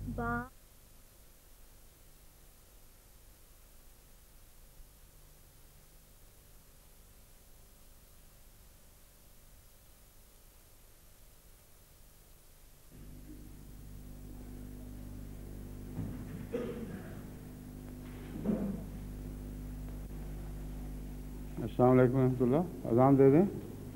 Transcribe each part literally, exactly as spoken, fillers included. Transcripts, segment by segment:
बा अस्सलाम वालेकुम रहमतुल्लाह। अज़ान दे दें।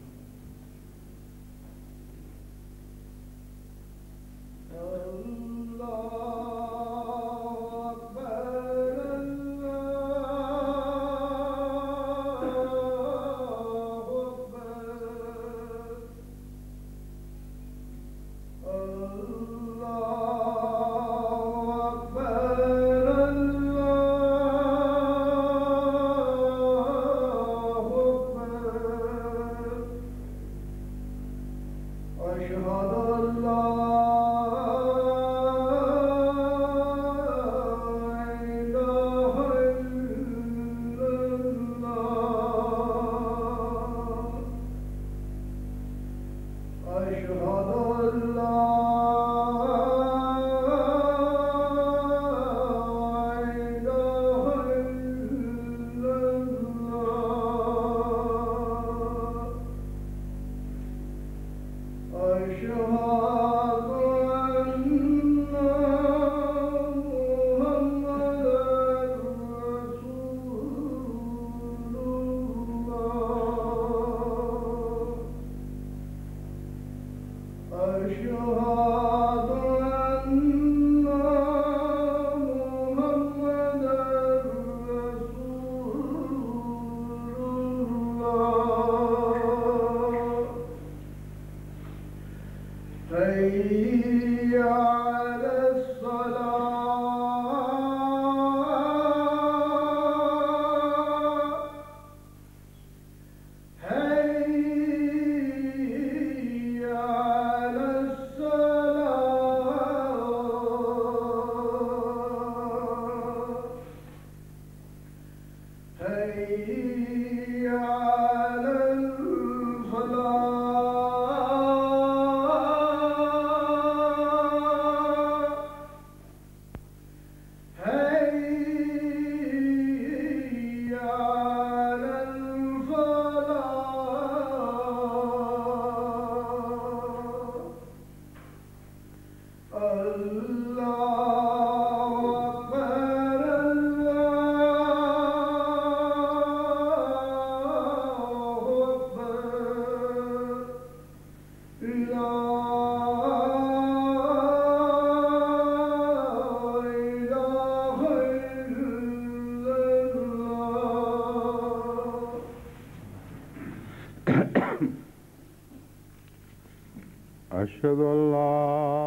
أشهد أن لا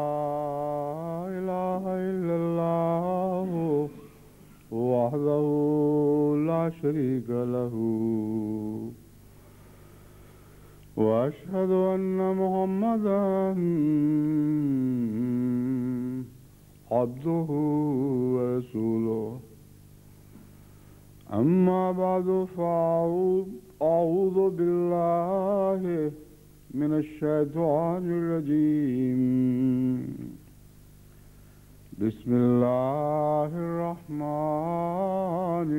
إله إلا الله وحده لا شريك له وأشهد أن محمدا عبده ورسوله أما بعد فأعوذ بالله من الشيطان الرجيم بسم الله الرحمن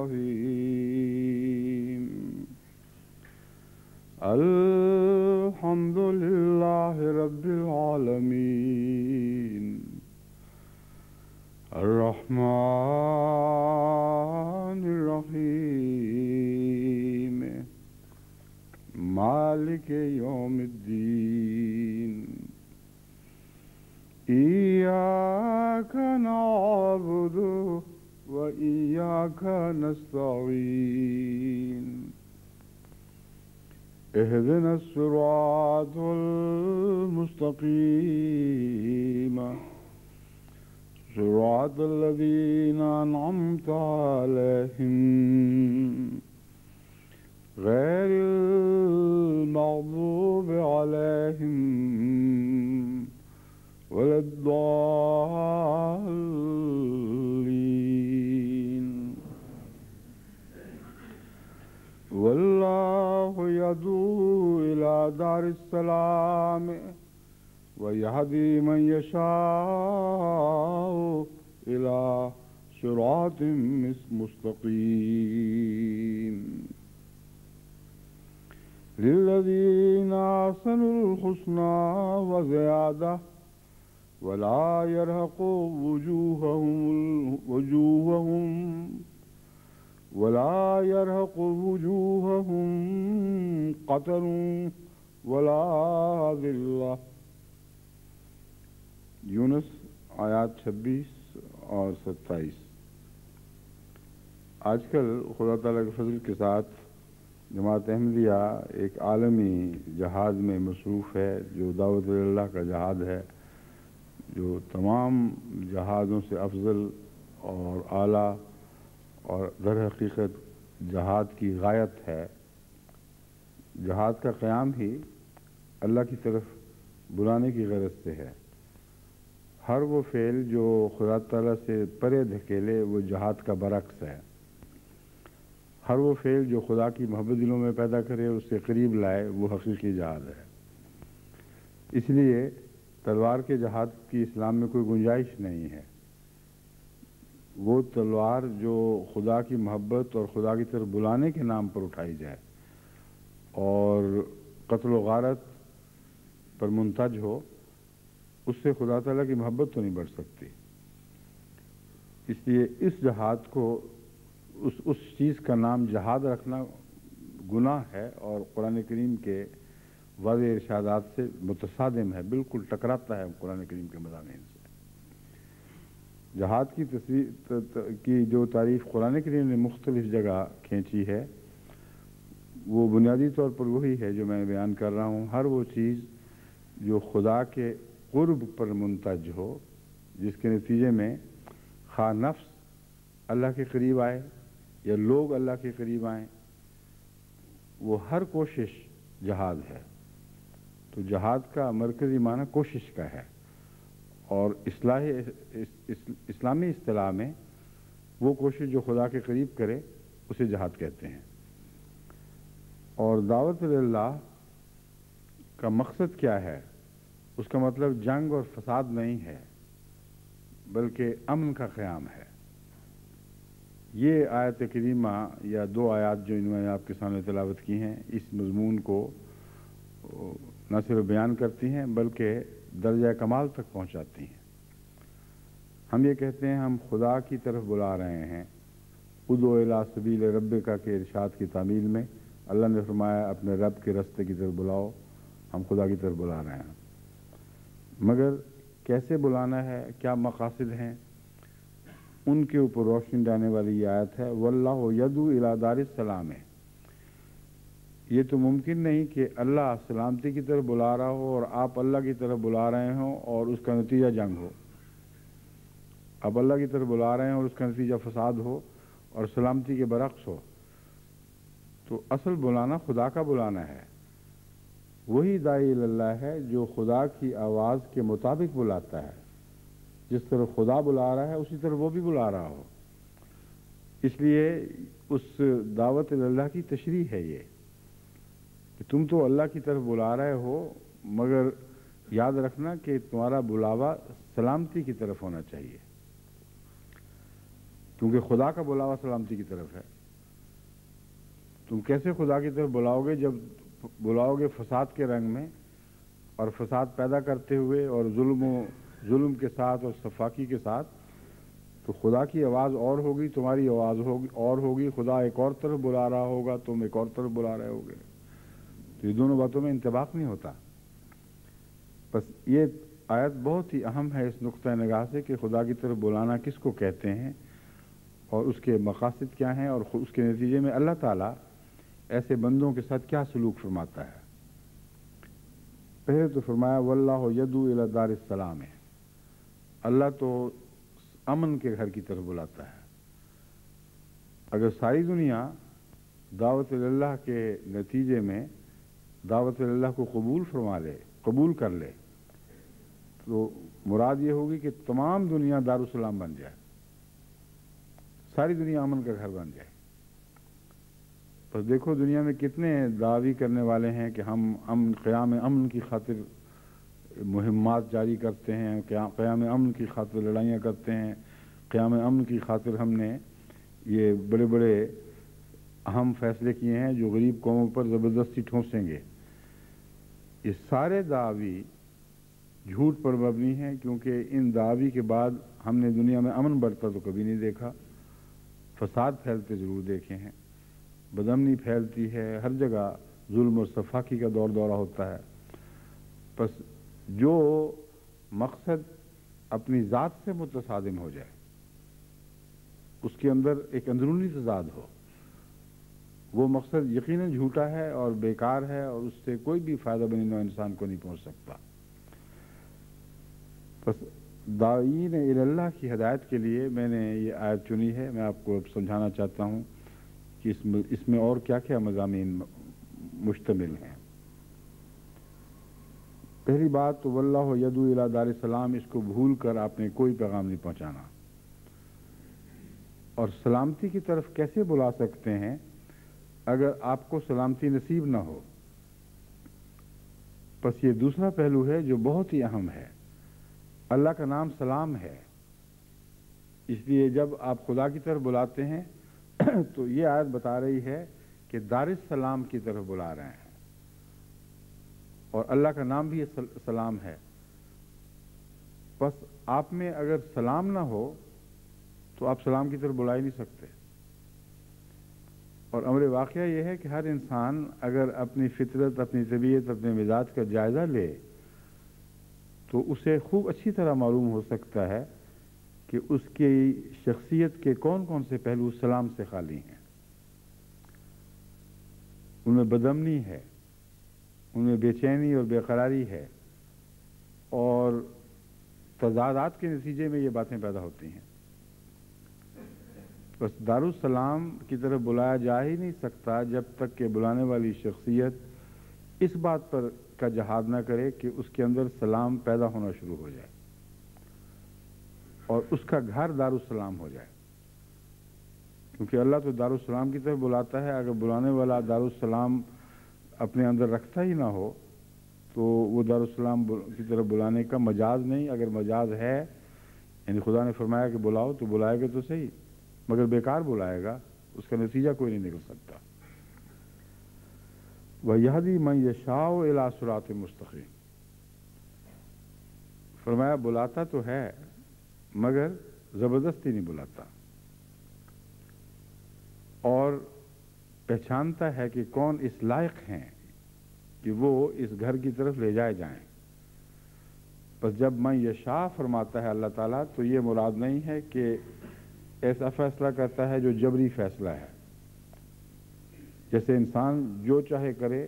الرحيم الحمد لله رب العالمين الرحمن الرحيم مالك يوم الدين إياك نعبد وإياك نستعين اهدنا الصراط المستقيم صراط الذين أنعمت عليهم غير المغضوب عليهم ولا الضالين والله يدعو إلى دار السلام وَيَهْدِي مَن يَشَاءُ إِلَى صِرَاطٍ مُّسْتَقِيمٍ لِلَّذِينَ أَحْسَنُوا الْحُسْنَى وَزِيَادَةٌ وَلَا يَرْهَقُ وُجُوهَهُمْ وُجُوهَهُمْ وَلَا يَرْهَقُ وُجُوهَهُمْ قَتَرٌ وَلَا ذِلَّةٌ۔ یونس آیات چھبیس اور ستائیس۔ آج کل خدا تعالیٰ کے فضل کے ساتھ جماعت احمدیہ ایک عالمی جہاد میں مصروف ہے، جو دعوت اللہ کا جہاد ہے، جو تمام جہادوں سے افضل اور اعلیٰ اور در حقیقت جہاد کی غایت ہے۔ جہاد کا قیام ہی اللہ کی طرف بلانے کی غرض سے ہے۔ ہر وہ فعل جو خدا تعالیٰ سے پرے دھکیلے وہ جہاد کا برعکس ہے۔ ہر وہ فعل جو خدا کی محبت دلوں میں پیدا کرے، اس سے قریب لائے، وہ حقیقی جہاد ہے۔ اس لیے تلوار کے جہاد کی اسلام میں کوئی گنجائش نہیں ہے۔ وہ تلوار جو خدا کی محبت اور خدا کی طرف بلانے کے نام پر اٹھائی جائے اور قتل و غارت پر منتج ہو، اس سے خدا تعالیٰ کی محبت تو نہیں بڑھ سکتی۔ اس لیے اس جہاد کو اس اس چیز کا نام جہاد رکھنا گناہ ہے اور قرآن کریم کے واضح ارشادات سے متصادم ہے، بالکل ٹکراتا ہے قرآن کریم کے مضامین سے۔ جہاد کی تصویر کی جو تعریف قرآن کریم نے مختلف جگہ کھینچی ہے، وہ بنیادی طور پر وہی ہے جو میں بیان کر رہا ہوں۔ ہر وہ چیز جو خدا کے قرب پر منتج ہو، جس کے نتیجے میں خواہ نفس اللہ کے قریب آئے یا لوگ اللہ کے قریب آئیں، وہ ہر کوشش جہاد ہے۔ تو جہاد کا مرکزی معنی کوشش کا ہے، اور اصلاح اسلامی اصطلاح میں وہ کوشش جو خدا کے قریب کرے اسے جہاد کہتے ہیں۔ اور دعوت اللہ کا مقصد کیا ہے؟ اس کا مطلب جنگ اور فساد نہیں ہے، بلکہ امن کا قیام ہے۔ یہ آیت کریمہ یا دو آیات جو انہوں نے آپ کے سامنے تلاوت کی ہیں، اس مضمون کو نہ صرف بیان کرتی ہیں بلکہ درجہ کمال تک پہنچاتی ہیں۔ ہم یہ کہتے ہیں ہم خدا کی طرف بلا رہے ہیں۔ ادعو الی سبیل ربک کے ارشاد کی تعمیل میں اللہ نے فرمایا اپنے رب کے رستے کی طرف بلاؤ، ہم خدا کی طرف بلا رہے ہیں۔ مگر کیسے بلانا ہے، کیا مقاصد ہیں، ان کے اوپر روشنی ڈالنے والی یہ آیت ہے، واللہ یدعو الی دار السلام ہے۔ یہ تو ممکن نہیں کہ اللہ سلامتی کی طرف بلا رہا ہو اور آپ اللہ کی طرف بلا رہے ہوں اور اس کا نتیجہ جنگ ہو۔ آپ اللہ کی طرف بلا رہے ہیں اور اس کا نتیجہ فساد ہو اور سلامتی کے برعکس ہو۔ تو اصل بلانا خدا کا بلانا ہے۔ وہی داعی اللہ ہے جو خدا کی آواز کے مطابق بلاتا ہے۔ جس طرح خدا بلا رہا ہے اسی طرح وہ بھی بلا رہا ہو۔ اس لیے اس دعوت اللہ کی تشریح ہے یہ کہ تم تو اللہ کی طرف بلا رہے ہو، مگر یاد رکھنا کہ تمہارا بلاوا سلامتی کی طرف ہونا چاہیے، کیونکہ خدا کا بلاوا سلامتی کی طرف ہے۔ تم کیسے خدا کی طرف بلاؤ گے جب بلاؤ گے فساد کے رنگ میں اور فساد پیدا کرتے ہوئے اور ظلم و ظلم کے ساتھ اور صفاقی کے ساتھ؟ تو خدا کی آواز اور ہوگی، تمہاری آواز ہوگی اور ہوگی، خدا ایک اور طرف بلا رہا ہوگا، تم ایک اور طرف بلا رہے ہوگے۔ تو یہ دونوں باتوں میں انطباق نہیں ہوتا۔ بس یہ آیت بہت ہی اہم ہے اس نقطہ نگاہ سے کہ خدا کی طرف بلانا کس کو کہتے ہیں اور اس کے مقاصد کیا ہیں، اور اس کے نتیجے میں اللہ تعالیٰ ایسے بندوں کے ساتھ کیا سلوک فرماتا ہے۔ پہلے تو فرمایا واللہ یدعو الی دار السلام ہے۔ اللہ تو امن کے گھر کی طرف بلاتا ہے۔ اگر ساری دنیا دعوت اللہ کے نتیجے میں دعوت اللہ کو قبول فرما لے، قبول کر لے، تو مراد یہ ہوگی کہ تمام دنیا دارالسلام بن جائے، ساری دنیا امن کا گھر بن جائے۔ بس دیکھو دنیا میں کتنے دعوی کرنے والے ہیں کہ ہم امن قیام امن کی خاطر مہمات جاری کرتے ہیں، قیام امن کی خاطر لڑائیاں کرتے ہیں، قیام امن کی خاطر ہم نے یہ بڑے بڑے اہم فیصلے کیے ہیں جو غریب قوموں پر زبردستی ٹھونسیں گے، یہ سارے دعوی جھوٹ پر مبنی ہیں، کیونکہ ان دعوی کے بعد ہم نے دنیا میں امن بڑھتا تو کبھی نہیں دیکھا، فساد پھیلتے ضرور دیکھے ہیں، بدامنی پھیلتی ہے، ہر جگہ ظلم اور سفاکی کا دور دورہ ہوتا ہے۔ پس جو مقصد اپنی ذات سے متصادم ہو جائے، اس کے اندر ایک اندرونی تضاد ہو، وہ مقصد یقیناً جھوٹا ہے اور بیکار ہے، اور اس سے کوئی بھی فائدہ بنی نوع انسان کو نہیں پہنچ سکتا۔ بس داعین الی اللہ کی ہدایت کے لیے میں نے یہ آیت چنی ہے۔ میں آپ کو اب سمجھانا چاہتا ہوں کہ اس میں اس میں اور کیا کیا مضامین مشتمل ہیں۔ پہلی بات تو واللہ یدعو الی دار السلام، اس کو بھول کر آپ نے کوئی پیغام نہیں پہنچانا، اور سلامتی کی طرف کیسے بلا سکتے ہیں اگر آپ کو سلامتی نصیب نہ ہو؟ بس یہ دوسرا پہلو ہے جو بہت ہی اہم ہے۔ اللہ کا نام سلام ہے، اس لیے جب آپ خدا کی طرف بلاتے ہیں تو یہ آیت بتا رہی ہے کہ دار السلام کی طرف بلا رہے ہیں، اور اللہ کا نام بھی سلام ہے۔ بس آپ میں اگر سلام نہ ہو تو آپ سلام کی طرف بلا ہی نہیں سکتے۔ اور امر واقعہ یہ ہے کہ ہر انسان اگر اپنی فطرت، اپنی طبیعت، اپنے مزاج کا جائزہ لے تو اسے خوب اچھی طرح معلوم ہو سکتا ہے کہ اس کی شخصیت کے کون کون سے پہلو سلام سے خالی ہیں۔ ان میں بدامنی ہے، ان میں بے چینی اور بے قراری ہے، اور تضادات کے نتیجے میں یہ باتیں پیدا ہوتی ہیں۔ بس دارالسلام کی طرف بلایا جا ہی نہیں سکتا جب تک کہ بلانے والی شخصیت اس بات پر کا جہاد نہ کرے کہ اس کے اندر سلام پیدا ہونا شروع ہو جائے اور اس کا گھر دارالسلام ہو جائے، کیونکہ اللہ تو دارالسلام کی طرف بلاتا ہے۔ اگر بلانے والا دارالسلام اپنے اندر رکھتا ہی نہ ہو تو وہ دارالسلام کی طرف بلانے کا مجاز نہیں، اگر مجاز ہے یعنی خدا نے فرمایا کہ بلاؤ تو بلائے گا تو صحیح، مگر بیکار بلائے گا، اس کا نتیجہ کوئی نہیں نکل سکتا۔ وَيَهْدِي مَن يَشَاءُ إِلَىٰ صِرَاطٍ مُسْتَقِيمٍ، فرمایا بلاتا تو ہے مگر زبردستی نہیں بلاتا، اور پہچانتا ہے کہ کون اس لائق ہیں کہ وہ اس گھر کی طرف لے جائے جائیں۔ بس جب من یشاء فرماتا ہے اللہ تعالیٰ تو یہ مراد نہیں ہے کہ ایسا فیصلہ کرتا ہے جو جبری فیصلہ ہے، جیسے انسان جو چاہے کرے۔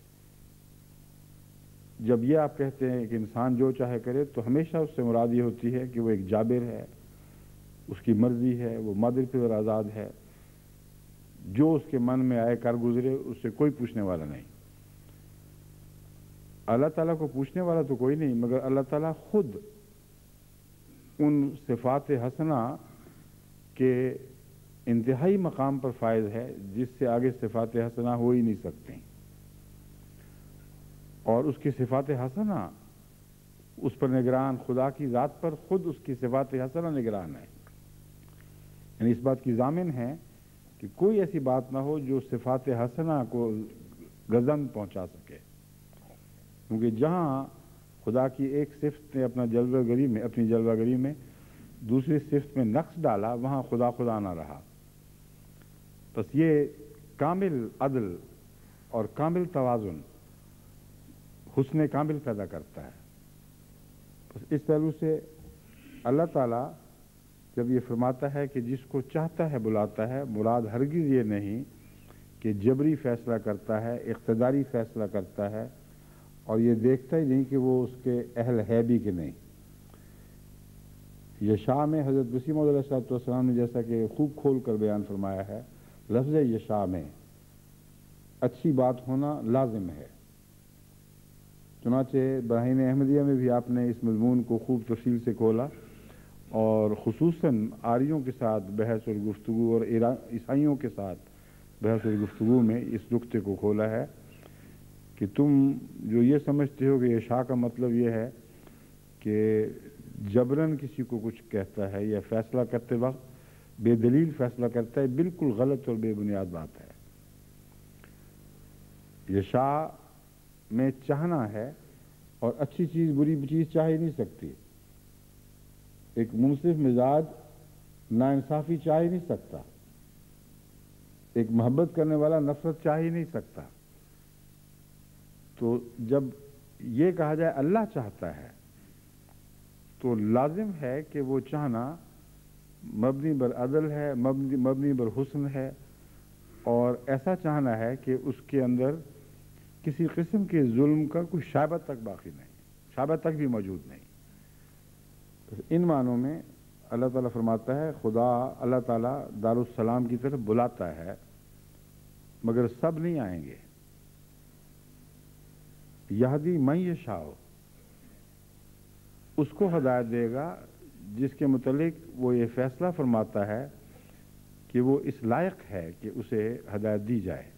جب یہ آپ کہتے ہیں کہ انسان جو چاہے کرے تو ہمیشہ اس سے مراد یہ ہوتی ہے کہ وہ ایک جابر ہے، اس کی مرضی ہے، وہ مادر پر آزاد ہے، جو اس کے من میں آئے کر گزرے، اس سے کوئی پوچھنے والا نہیں۔ اللہ تعالیٰ کو پوچھنے والا تو کوئی نہیں، مگر اللہ تعالیٰ خود ان صفات حسنہ کے انتہائی مقام پر فائز ہے جس سے آگے صفات حسنہ ہو ہی نہیں سکتے، اور اس کی صفات حسنہ اس پر نگران، خدا کی ذات پر خود اس کی صفات حسنہ نگران ہے، یعنی اس بات کی ضامن ہے کہ کوئی ایسی بات نہ ہو جو صفات حسنہ کو غضب پہنچا سکے، کیونکہ جہاں خدا کی ایک صفت نے اپنا جلوہ گری میں اپنی جلوہ گری میں دوسری صفت میں نقص ڈالا، وہاں خدا خدا نہ رہا۔ بس یہ کامل عدل اور کامل توازن حسن کامل پیدا کرتا ہے۔ بس اس پہلو سے اللہ تعالیٰ جب یہ فرماتا ہے کہ جس کو چاہتا ہے بلاتا ہے، مراد ہرگز یہ نہیں کہ جبری فیصلہ کرتا ہے، اقتداری فیصلہ کرتا ہے، اور یہ دیکھتا ہی نہیں کہ وہ اس کے اہل ہے بھی کہ نہیں۔ یشاء میں حضرت مسیح موعود علیہ الصلوۃ والسلام نے جیسا کہ خوب کھول کر بیان فرمایا ہے، لفظ یشاء میں اچھی بات ہونا لازم ہے۔ چنانچہ براہین احمدیہ میں بھی آپ نے اس مضمون کو خوب تفصیل سے کھولا، اور خصوصاً آریوں کے ساتھ بحث اور گفتگو اور عیسائیوں کے ساتھ بحث اور گفتگو میں اس نقطے کو کھولا ہے کہ تم جو یہ سمجھتے ہو کہ یشاء کا مطلب یہ ہے کہ جبراً کسی کو کچھ کہتا ہے یا فیصلہ کرتے وقت بے دلیل فیصلہ کرتا ہے، بالکل غلط اور بے بنیاد بات ہے۔ یشاء میں چاہنا ہے، اور اچھی چیز بری چیز چاہ ہی نہیں سکتی۔ ایک منصف مزاج ناانصافی چاہ ہی نہیں سکتا، ایک محبت کرنے والا نفرت چاہ ہی نہیں سکتا۔ تو جب یہ کہا جائے اللہ چاہتا ہے تو لازم ہے کہ وہ چاہنا مبنی بر عدل ہے، مبنی مبنی بر حسن ہے، اور ایسا چاہنا ہے کہ اس کے اندر کسی قسم کے ظلم کا کوئی شائبہ تک باقی نہیں، شائبہ تک بھی موجود نہیں۔ ان معنوں میں اللہ تعالیٰ فرماتا ہے، خدا اللہ تعالیٰ دارالسلام کی طرف بلاتا ہے، مگر سب نہیں آئیں گے۔ یہدی من یشاء، اس کو ہدایت دے گا جس کے متعلق وہ یہ فیصلہ فرماتا ہے کہ وہ اس لائق ہے کہ اسے ہدایت دی جائے،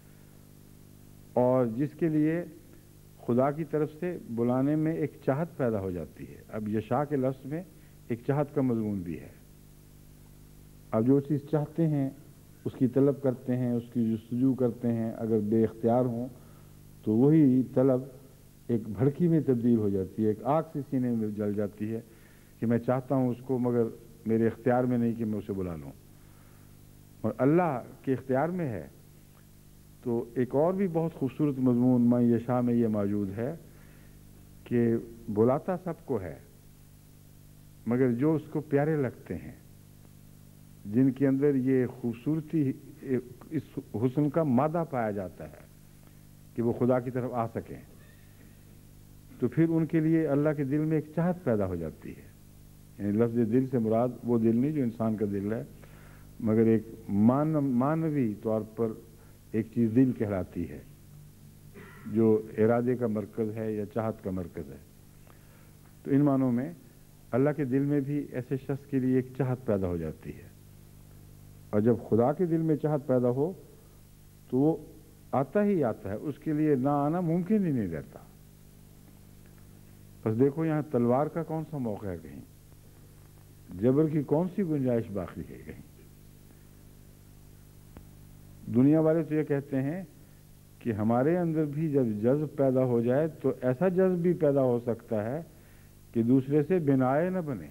اور جس کے لیے خدا کی طرف سے بلانے میں ایک چاہت پیدا ہو جاتی ہے۔ اب یشاء کے لفظ میں ایک چاہت کا مضمون بھی ہے۔ اب جو چیز چاہتے ہیں اس کی طلب کرتے ہیں، اس کی جستجو کرتے ہیں، اگر بے اختیار ہوں تو وہی طلب ایک بھڑکی میں تبدیل ہو جاتی ہے، ایک آگ سی سینے میں جل جاتی ہے کہ میں چاہتا ہوں اس کو، مگر میرے اختیار میں نہیں کہ میں اسے بلا لوں، اور اللہ کے اختیار میں ہے۔ تو ایک اور بھی بہت خوبصورت مضمون من یشاء میں یہ موجود ہے کہ بلاتا سب کو ہے، مگر جو اس کو پیارے لگتے ہیں، جن کے اندر یہ خوبصورتی، اس حسن کا مادہ پایا جاتا ہے کہ وہ خدا کی طرف آ سکیں، تو پھر ان کے لیے اللہ کے دل میں ایک چاہت پیدا ہو جاتی ہے۔ یعنی لفظ دل سے مراد وہ دل نہیں جو انسان کا دل ہے، مگر ایک مان مانوی طور پر ایک چیز دل کہلاتی ہے جو ارادے کا مرکز ہے یا چاہت کا مرکز ہے۔ تو ان معنوں میں اللہ کے دل میں بھی ایسے شخص کے لیے ایک چاہت پیدا ہو جاتی ہے، اور جب خدا کے دل میں چاہت پیدا ہو تو وہ آتا ہی آتا ہے، اس کے لیے نہ آنا ممکن ہی نہیں رہتا۔ بس دیکھو یہاں تلوار کا کون سا موقع ہے، کہیں جبر کی کون سی گنجائش باقی ہے؟ کہیں دنیا والے تو یہ کہتے ہیں کہ ہمارے اندر بھی جب جذب پیدا ہو جائے تو ایسا جذب بھی پیدا ہو سکتا ہے کہ دوسرے سے بنائے نہ بنے،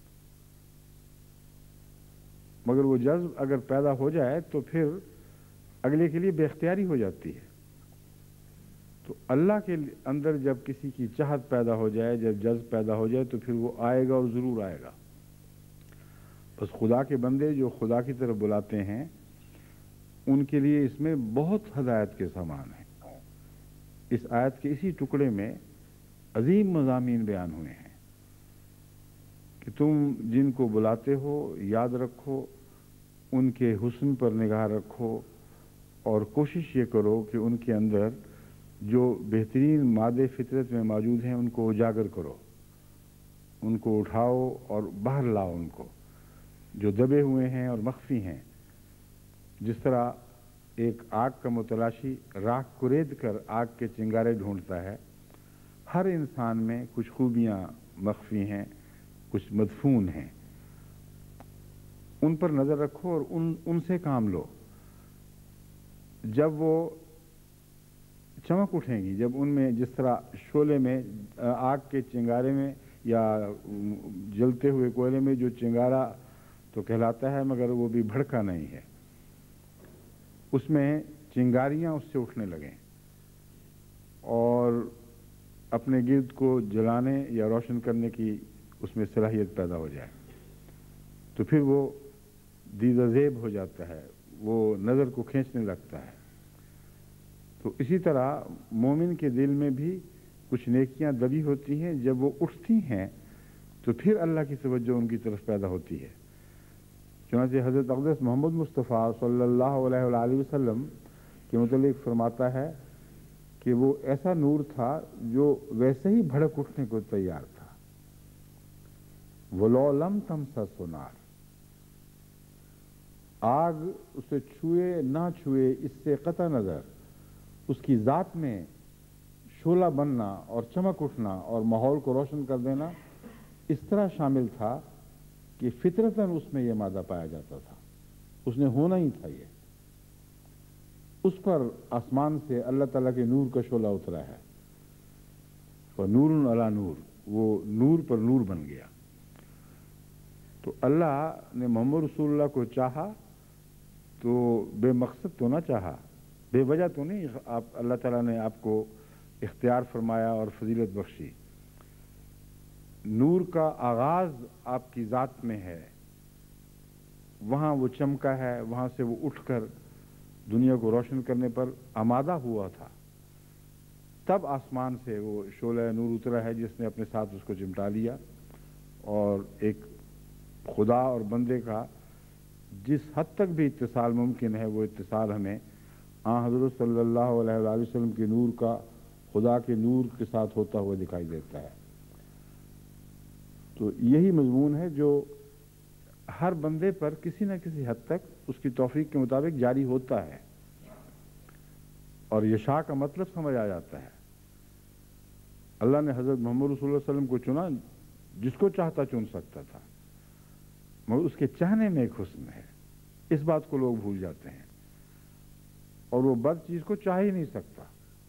مگر وہ جذب اگر پیدا ہو جائے تو پھر اگلے کے لیے بے اختیاری ہو جاتی ہے۔ تو اللہ کے اندر جب کسی کی چاہت پیدا ہو جائے، جب جذب پیدا ہو جائے تو پھر وہ آئے گا اور ضرور آئے گا۔ بس خدا کے بندے جو خدا کی طرف بلاتے ہیں ان کے لیے اس میں بہت ہدایت کے سامان ہیں۔ اس آیت کے اسی ٹکڑے میں عظیم مضامین بیان ہوئے ہیں کہ تم جن کو بلاتے ہو یاد رکھو، ان کے حسن پر نگاہ رکھو، اور کوشش یہ کرو کہ ان کے اندر جو بہترین مادے فطرت میں موجود ہیں ان کو اجاگر کرو، ان کو اٹھاؤ اور باہر لاؤ، ان کو جو دبے ہوئے ہیں اور مخفی ہیں۔ جس طرح ایک آگ کا متلاشی راکھ کو رید کر آگ کے چنگارے ڈھونڈتا ہے، ہر انسان میں کچھ خوبیاں مخفی ہیں، کچھ مدفون ہیں، ان پر نظر رکھو اور ان ان سے کام لو۔ جب وہ چمک اٹھیں گی، جب ان میں جس طرح شعلے میں آگ کے چنگارے میں یا جلتے ہوئے کوئلے میں جو چنگارا تو کہلاتا ہے مگر وہ بھی بھڑکا نہیں ہے، اس میں چنگاریاں اس سے اٹھنے لگیں اور اپنے گرد کو جلانے یا روشن کرنے کی اس میں صلاحیت پیدا ہو جائے، تو پھر وہ دیدہ زیب ہو جاتا ہے، وہ نظر کو کھینچنے لگتا ہے۔ تو اسی طرح مومن کے دل میں بھی کچھ نیکیاں دبی ہوتی ہیں، جب وہ اٹھتی ہیں تو پھر اللہ کی توجہ ان کی طرف پیدا ہوتی ہے۔ چنانچہ حضرت اقدس محمد مصطفیٰ صلی اللہ علیہ وآلہ وسلم کے متعلق فرماتا ہے کہ وہ ایسا نور تھا جو ویسے ہی بھڑک اٹھنے کو تیار تھا۔ وَلَوْ لَمْ تَمْسَسْهُ نَارٌ، آگ اسے چھوئے نہ چھوئے اس سے قطع نظر اس کی ذات میں شعلہ بننا اور چمک اٹھنا اور ماحول کو روشن کر دینا اس طرح شامل تھا کہ فطرتاً اس میں یہ مادہ پایا جاتا تھا، اس نے ہونا ہی تھا۔ یہ اس پر آسمان سے اللہ تعالیٰ کے نور کا شعلہ اترا ہے، اور نور علی نور، وہ نور پر نور بن گیا۔ تو اللہ نے محمد رسول اللہ کو چاہا تو بے مقصد تو نہ چاہا، بے وجہ تو نہیں۔ آپ اللہ تعالیٰ نے آپ کو اختیار فرمایا اور فضیلت بخشی۔ نور کا آغاز آپ کی ذات میں ہے، وہاں وہ چمکا ہے، وہاں سے وہ اٹھ کر دنیا کو روشن کرنے پر آمادہ ہوا تھا، تب آسمان سے وہ شعلہ نور اترا ہے جس نے اپنے ساتھ اس کو چمٹا لیا، اور ایک خدا اور بندے کا جس حد تک بھی اتصال ممکن ہے وہ اتصال ہمیں آن حضرت صلی اللہ علیہ وآلہ وسلم کے نور کا خدا کے نور کے ساتھ ہوتا ہوا دکھائی دیتا ہے۔ تو یہی مضمون ہے جو ہر بندے پر کسی نہ کسی حد تک اس کی توفیق کے مطابق جاری ہوتا ہے، اور یشاء کا مطلب سمجھ آ جاتا ہے۔ اللہ نے حضرت محمد رسول اللہ علیہ وسلم کو چنا، جس کو چاہتا چن سکتا تھا، مگر اس کے چاہنے میں ایک حسن ہے، اس بات کو لوگ بھول جاتے ہیں، اور وہ بد چیز کو چاہ ہی نہیں سکتا۔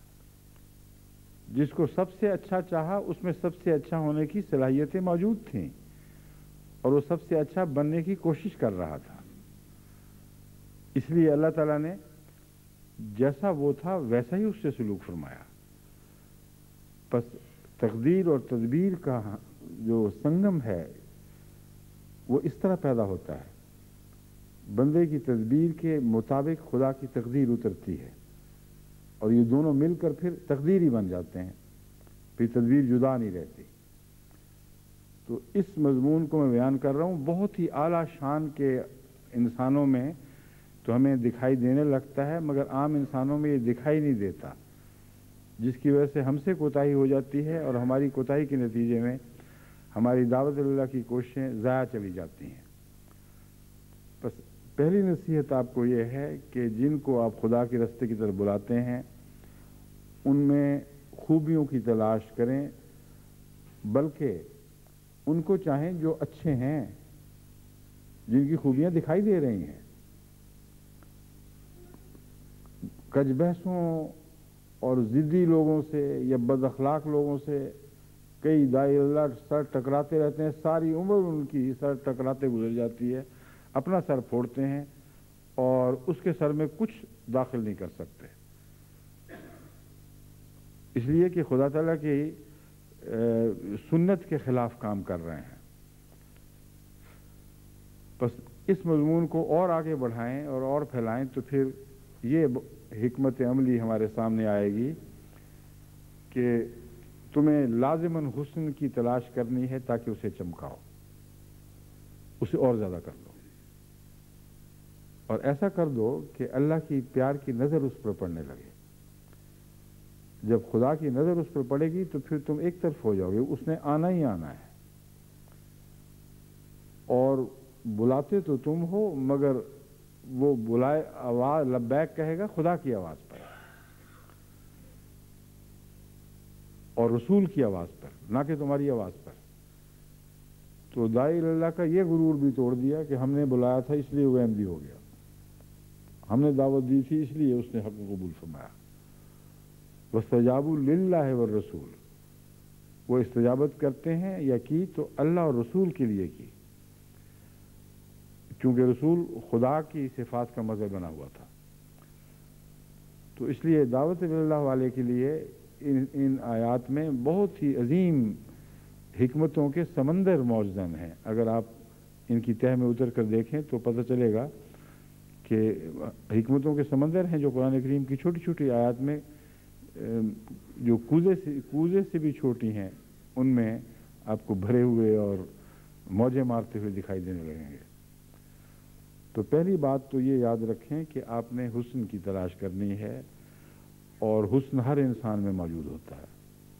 جس کو سب سے اچھا چاہا اس میں سب سے اچھا ہونے کی صلاحیتیں موجود تھیں، اور وہ سب سے اچھا بننے کی کوشش کر رہا تھا۔ اس لیے اللہ تعالیٰ نے جیسا وہ تھا ویسا ہی اس سے سلوک فرمایا۔ پس تقدیر اور تدبیر کا جو سنگم ہے وہ اس طرح پیدا ہوتا ہے، بندے کی تدبیر کے مطابق خدا کی تقدیر اترتی ہے، اور یہ دونوں مل کر پھر تقدیر ہی بن جاتے ہیں، پھر تدبیر جدا نہیں رہتی۔ تو اس مضمون کو میں بیان کر رہا ہوں، بہت ہی اعلیٰ شان کے انسانوں میں تو ہمیں دکھائی دینے لگتا ہے، مگر عام انسانوں میں یہ دکھائی نہیں دیتا، جس کی وجہ سے ہم سے کوتاہی ہو جاتی ہے، اور ہماری کوتاہی کے نتیجے میں ہماری دعوت اللہ کی کوششیں ضائع چلی جاتی ہیں۔ بس پہلی نصیحت آپ کو یہ ہے کہ جن کو آپ خدا کے راستے کی طرف بلاتے ہیں ان میں خوبیوں کی تلاش کریں، بلکہ ان کو چاہیں جو اچھے ہیں، جن کی خوبیاں دکھائی دے رہی ہیں۔ کج بحثوں اور ضدی لوگوں سے یا بد اخلاق لوگوں سے کئی داعی اللہ سر ٹکراتے رہتے ہیں، ساری عمر ان کی سر ٹکراتے گزر جاتی ہے، اپنا سر پھوڑتے ہیں اور اس کے سر میں کچھ داخل نہیں کر سکتے، اس لیے کہ خدا تعالیٰ کی سنت کے خلاف کام کر رہے ہیں۔ بس اس مضمون کو اور آگے بڑھائیں اور اور پھیلائیں تو پھر یہ حکمت عملی ہمارے سامنے آئے گی کہ تمہیں لازماً حسن کی تلاش کرنی ہے تاکہ اسے چمکاؤ، اسے اور زیادہ کر دو، اور ایسا کر دو کہ اللہ کی پیار کی نظر اس پر پڑنے لگے۔ جب خدا کی نظر اس پر پڑے گی تو پھر تم ایک طرف ہو جاؤ گے، اس نے آنا ہی آنا ہے، اور بلاتے تو تم ہو مگر وہ بلائے آواز لبیک کہے گا خدا کی آواز پر اور رسول کی آواز پر، نہ کہ تمہاری آواز پر۔ تو داعی اللہ کا یہ غرور بھی توڑ دیا کہ ہم نے بلایا تھا اس لیے وہ احمدی ہو گیا، ہم نے دعوت دی تھی اس لیے اس نے حق قبول فرمایا۔ وَاسْتَجَابُوا لِلَّهِ وَالرَّسُولِ، وہ استجابت کرتے ہیں یا کی تو اللہ اور رسول کے لیے کی، کیونکہ رسول خدا کی صفات کا مظہر بنا ہوا تھا۔ تو اس لیے دعوت اللہ والے کے لیے ان, ان آیات میں بہت ہی عظیم حکمتوں کے سمندر موجود ہیں۔ اگر آپ ان کی تہ میں اتر کر دیکھیں تو پتہ چلے گا کہ حکمتوں کے سمندر ہیں جو قرآن کریم کی چھوٹی چھوٹی آیات میں جو کوزے سے کوزے سے بھی چھوٹی ہیں ان میں آپ کو بھرے ہوئے اور موجیں مارتے ہوئے دکھائی دینے لگیں گے۔ تو پہلی بات تو یہ یاد رکھیں کہ آپ نے حسن کی تلاش کرنی ہے، اور حسن ہر انسان میں موجود ہوتا ہے،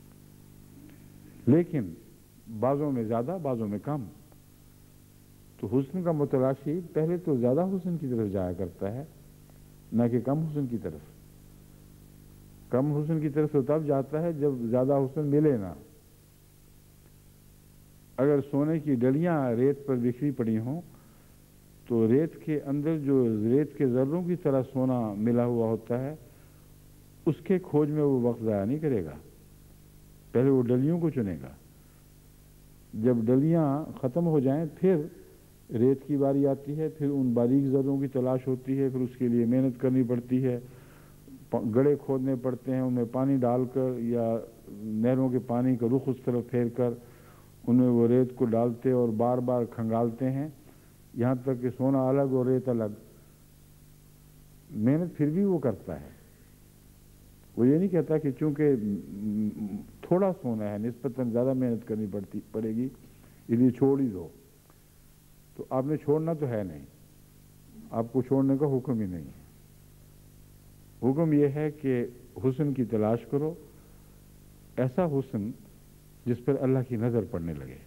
لیکن بعضوں میں زیادہ بعضوں میں کم۔ تو حسن کا متلاشی پہلے تو زیادہ حسن کی طرف جایا کرتا ہے، نہ کہ کم حسن کی طرف۔ کم حسن کی طرف تو تب جاتا ہے جب زیادہ حسن ملے نا. اگر سونے کی ڈلیاں ریت پر بکھری پڑی ہوں تو ریت کے اندر جو ریت کے ذروں کی طرح سونا ملا ہوا ہوتا ہے اس کے کھوج میں وہ وقت ضائع نہیں کرے گا، پہلے وہ ڈلیوں کو چنے گا. جب ڈلیاں ختم ہو جائیں پھر ریت کی باری آتی ہے، پھر ان باریک ذروں کی تلاش ہوتی ہے، پھر اس کے لیے محنت کرنی پڑتی ہے، گڑھے کھودنے پڑتے ہیں، ان میں پانی ڈال کر یا نہروں کے پانی کا رخ اس طرف پھیر کر ان میں وہ ریت کو ڈالتے اور بار بار کھنگالتے ہیں یہاں تک کہ سونا الگ اور ریت الگ. محنت پھر بھی وہ کرتا ہے، وہ یہ نہیں کہتا کہ چونکہ تھوڑا سونا ہے نسبتاً زیادہ محنت کرنی پڑتی پڑے گی اس لیے چھوڑ ہی دو. تو آپ نے چھوڑنا تو ہے نہیں، آپ کو چھوڑنے کا حکم ہی نہیں ہے. حکم یہ ہے کہ حسن کی تلاش کرو، ایسا حسن جس پر اللہ کی نظر پڑنے لگے.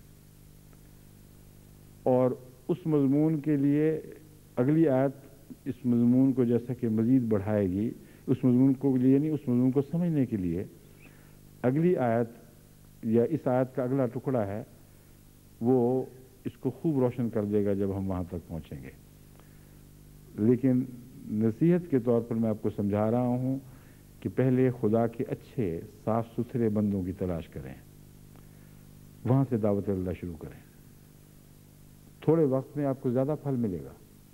اور اس مضمون کے لیے اگلی آیت اس مضمون کو جیسا کہ مزید بڑھائے گی، اس مضمون کو لیے نہیں، اس مضمون کو سمجھنے کے لیے اگلی آیت یا اس آیت کا اگلا ٹکڑا ہے وہ اس کو خوب روشن کر دے گا جب ہم وہاں تک پہنچیں گے. لیکن نصیحت کے طور پر میں آپ کو سمجھا رہا ہوں کہ پہلے خدا کے اچھے صاف ستھرے بندوں کی تلاش کریں، وہاں سے دعوت اللہ شروع کریں. تھوڑے وقت میں آپ کو زیادہ پھل ملے گا.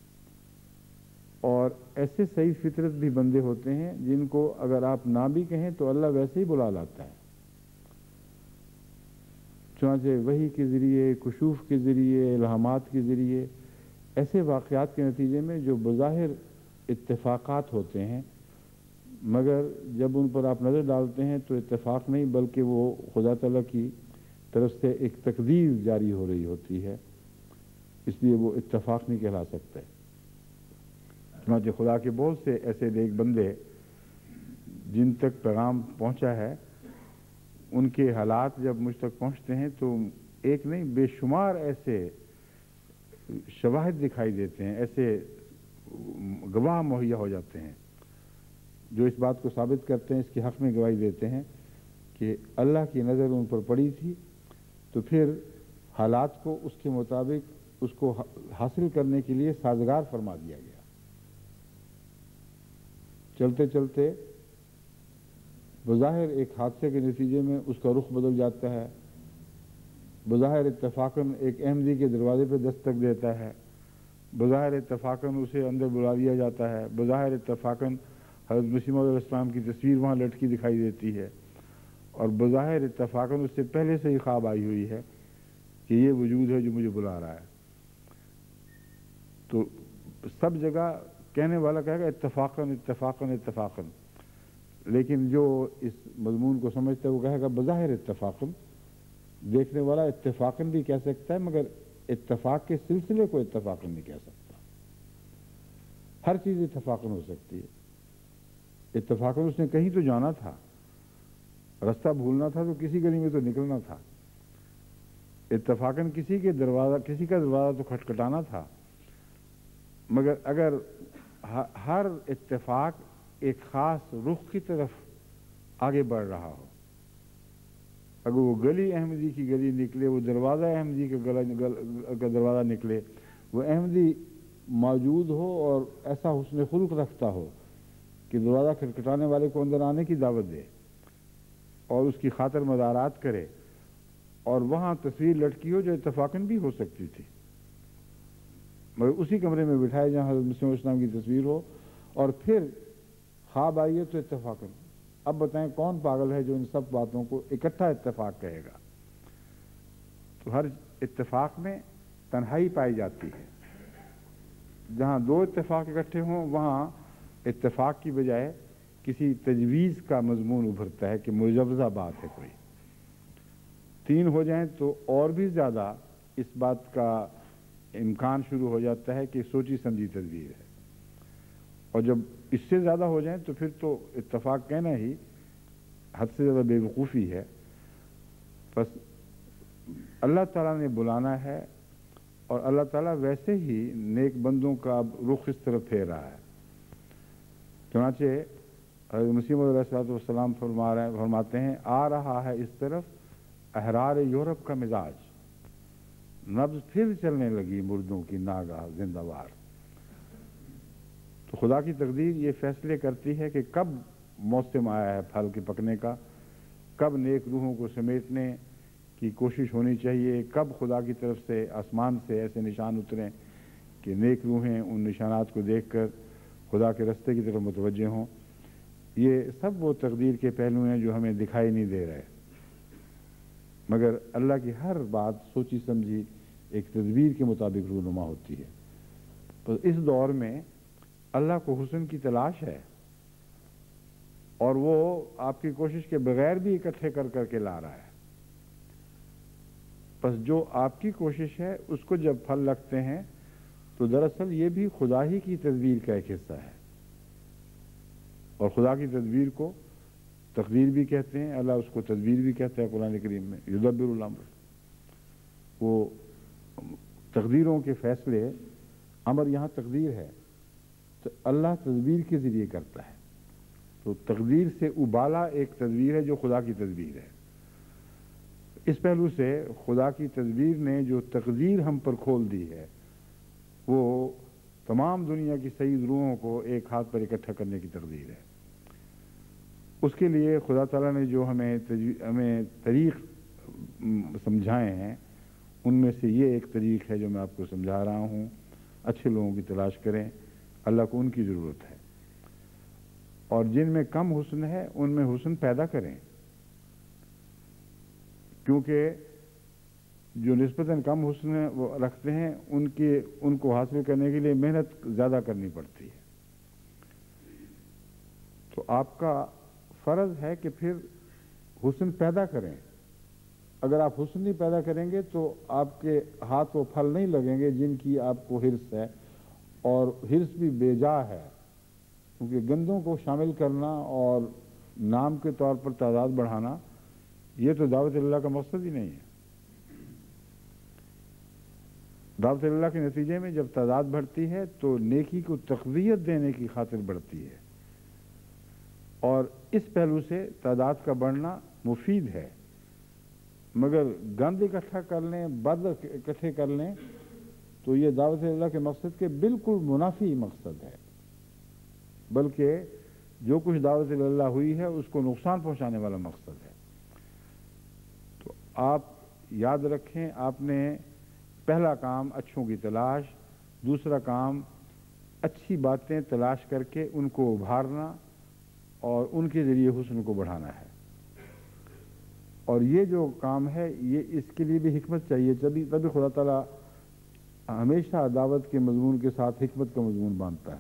اور ایسے صحیح فطرت بھی بندے ہوتے ہیں جن کو اگر آپ نہ بھی کہیں تو اللہ ویسے ہی بلا لاتا ہے. چنانچہ وحی کے ذریعے، کشوف کے ذریعے، الہامات کے ذریعے، ایسے واقعات کے نتیجے میں جو بظاہر اتفاقات ہوتے ہیں مگر جب ان پر آپ نظر ڈالتے ہیں تو اتفاق نہیں بلکہ وہ خدا تعالیٰ کی طرف سے ایک تقدیر جاری ہو رہی ہوتی ہے، اس لیے وہ اتفاق نہیں کہلا سکتے. چنانچہ خدا کے بہت سے ایسے نیک بندے جن تک پیغام پہنچا ہے ان کے حالات جب مجھ تک پہنچتے ہیں تو ایک نہیں بے شمار ایسے شواہد دکھائی دیتے ہیں، ایسے گواہ مہیا ہو جاتے ہیں جو اس بات کو ثابت کرتے ہیں، اس کے حق میں گواہی دیتے ہیں کہ اللہ کی نظر ان پر پڑی تھی تو پھر حالات کو اس کے مطابق اس کو حاصل کرنے کے لیے سازگار فرما دیا گیا. چلتے چلتے بظاہر ایک حادثے کے نتیجے میں اس کا رخ بدل جاتا ہے، بظاہر اتفاقاً ایک احمدی کے دروازے پہ دستک دیتا ہے، بظاہر اتفاقاً اسے اندر بلا دیا جاتا ہے، بظاہر اتفاقاً حضرت مسیح موعود علیہ السلام کی تصویر وہاں لٹکی دکھائی دیتی ہے، اور بظاہر اتفاقاً اس سے پہلے سے ہی خواب آئی ہوئی ہے کہ یہ وجود ہے جو مجھے بلا رہا ہے. تو سب جگہ کہنے والا کہے گا اتفاقاً اتفاقاً اتفاقاً، لیکن جو اس مضمون کو سمجھتا ہے وہ کہے گا بظاہر اتفاقاً. دیکھنے والا اتفاقاً بھی کہہ سکتا ہے مگر اتفاق کے سلسلے کو اتفاقاً نہیں کہہ سکتا. ہر چیز اتفاقاً ہو سکتی ہے. اتفاقاً اس نے کہیں تو جانا تھا، رستہ بھولنا تھا تو کسی گلی میں تو نکلنا تھا. اتفاقاً کسی کے دروازہ کسی کا دروازہ تو کھٹکھٹانا تھا، مگر اگر ہر اتفاق ایک خاص رخ کی طرف آگے بڑھ رہا ہو، اگر وہ گلی احمدی کی گلی نکلے، وہ دروازہ احمدی کا دروازہ نکلے، وہ احمدی موجود ہو اور ایسا حسن خلق رکھتا ہو کہ دروازہ کھٹکھٹانے والے کو اندر آنے کی دعوت دے اور اس کی خاطر مدارات کرے، اور وہاں تصویر لٹکی ہو جو اتفاقاً بھی ہو سکتی تھی مگر اسی کمرے میں بٹھائے جہاں حضرت مسیح علیہ السلام کی تصویر ہو، اور پھر خواب آئیے تو اتفاقاً. اب بتائیں کون پاگل ہے جو ان سب باتوں کو اکٹھا اتفاق کہے گا؟ تو ہر اتفاق میں تنہائی پائی جاتی ہے. جہاں دو اتفاق اکٹھے ہوں وہاں اتفاق کی بجائے کسی تجویز کا مضمون ابھرتا ہے کہ مجوزہ بات ہے کوئی. تین ہو جائیں تو اور بھی زیادہ اس بات کا امکان شروع ہو جاتا ہے کہ سوچی سمجھی تدبیر ہے، اور جب اس سے زیادہ ہو جائیں تو پھر تو اتفاق کہنا ہی حد سے زیادہ بے وقوفی ہے. بس اللہ تعالیٰ نے بلانا ہے اور اللہ تعالیٰ ویسے ہی نیک بندوں کا رخ اس طرف پھیر رہا ہے. چنانچہ حضرت مسیح موعود علیہ السلام فرما رہے فرماتے ہیں آ رہا ہے اس طرف احرار یورپ کا مزاج، نبض پھر چلنے لگی مردوں کی ناگاہ زندہ بار۔ تو خدا کی تقدیر یہ فیصلے کرتی ہے کہ کب موسم آیا ہے پھل کے پکنے کا، کب نیک روحوں کو سمیٹنے کی کوشش ہونی چاہیے، کب خدا کی طرف سے آسمان سے ایسے نشان اتریں کہ نیک روحیں ان نشانات کو دیکھ کر خدا کے رستے کی طرف متوجہ ہوں۔ یہ سب وہ تقدیر کے پہلو ہیں جو ہمیں دکھائی نہیں دے رہے، مگر اللہ کی ہر بات سوچی سمجھی ایک تدبیر کے مطابق رونما ہوتی ہے۔ تو اس دور میں اللہ کو حسن کی تلاش ہے، اور وہ آپ کی کوشش کے بغیر بھی اکٹھے کر کر کے لا رہا ہے۔ پس جو آپ کی کوشش ہے اس کو جب پھل لگتے ہیں تو دراصل یہ بھی خدا ہی کی تدبیر کا ایک حصہ ہے، اور خدا کی تدبیر کو تقدیر بھی کہتے ہیں، اللہ اس کو تدبیر بھی کہتا ہے قرآن کریم میں، یدبر الامر۔ وہ تقدیروں کے فیصلے، امر یہاں تقدیر ہے تو اللہ تدبیر کے ذریعے کرتا ہے، تو تقدیر سے ابالا ایک تدبیر ہے جو خدا کی تدبیر ہے۔ اس پہلو سے خدا کی تدبیر نے جو تقدیر ہم پر کھول دی ہے وہ تمام دنیا کی سعید روحوں کو ایک ہاتھ پر اکٹھا کرنے کی تقدیر ہے۔ اس کے لیے خدا تعالیٰ نے جو ہمیں ہمیں طریق سمجھائے ہیں ان میں سے یہ ایک طریق ہے جو میں آپ کو سمجھا رہا ہوں۔ اچھے لوگوں کی تلاش کریں، اللہ کو ان کی ضرورت ہے، اور جن میں کم حسن ہے ان میں حسن پیدا کریں، کیونکہ جو نسبتاً کم حسن وہ رکھتے ہیں ان کے ان کو حاصل کرنے کے لیے محنت زیادہ کرنی پڑتی ہے۔ تو آپ کا فرض ہے کہ پھر حسن پیدا کریں۔ اگر آپ حسن نہیں پیدا کریں گے تو آپ کے ہاتھ وہ پھل نہیں لگیں گے جن کی آپ کو حرص ہے، اور حرص بھی بے جا ہے، کیونکہ گندوں کو شامل کرنا اور نام کے طور پر تعداد بڑھانا یہ تو دعوت اللہ کا مقصد ہی نہیں ہے۔ دعوت اللہ کے نتیجے میں جب تعداد بڑھتی ہے تو نیکی کو تقویت دینے کی خاطر بڑھتی ہے، اور اس پہلو سے تعداد کا بڑھنا مفید ہے، مگر گند اکٹھا کر لیں، بد اکٹھے کر لیں تو یہ دعوت اللہ کے مقصد کے بالکل منافی مقصد ہے، بلکہ جو کچھ دعوت اللہ ہوئی ہے اس کو نقصان پہنچانے والا مقصد ہے۔ تو آپ یاد رکھیں، آپ نے پہلا کام اچھوں کی تلاش، دوسرا کام اچھی باتیں تلاش کر کے ان کو ابھارنا اور ان کے ذریعے حسن کو بڑھانا ہے، اور یہ جو کام ہے یہ اس کے لیے بھی حکمت چاہیے، تبھی تبھی خدا تعالیٰ ہمیشہ دعوت کے مضمون کے ساتھ حکمت کا مضمون باندھتا ہے۔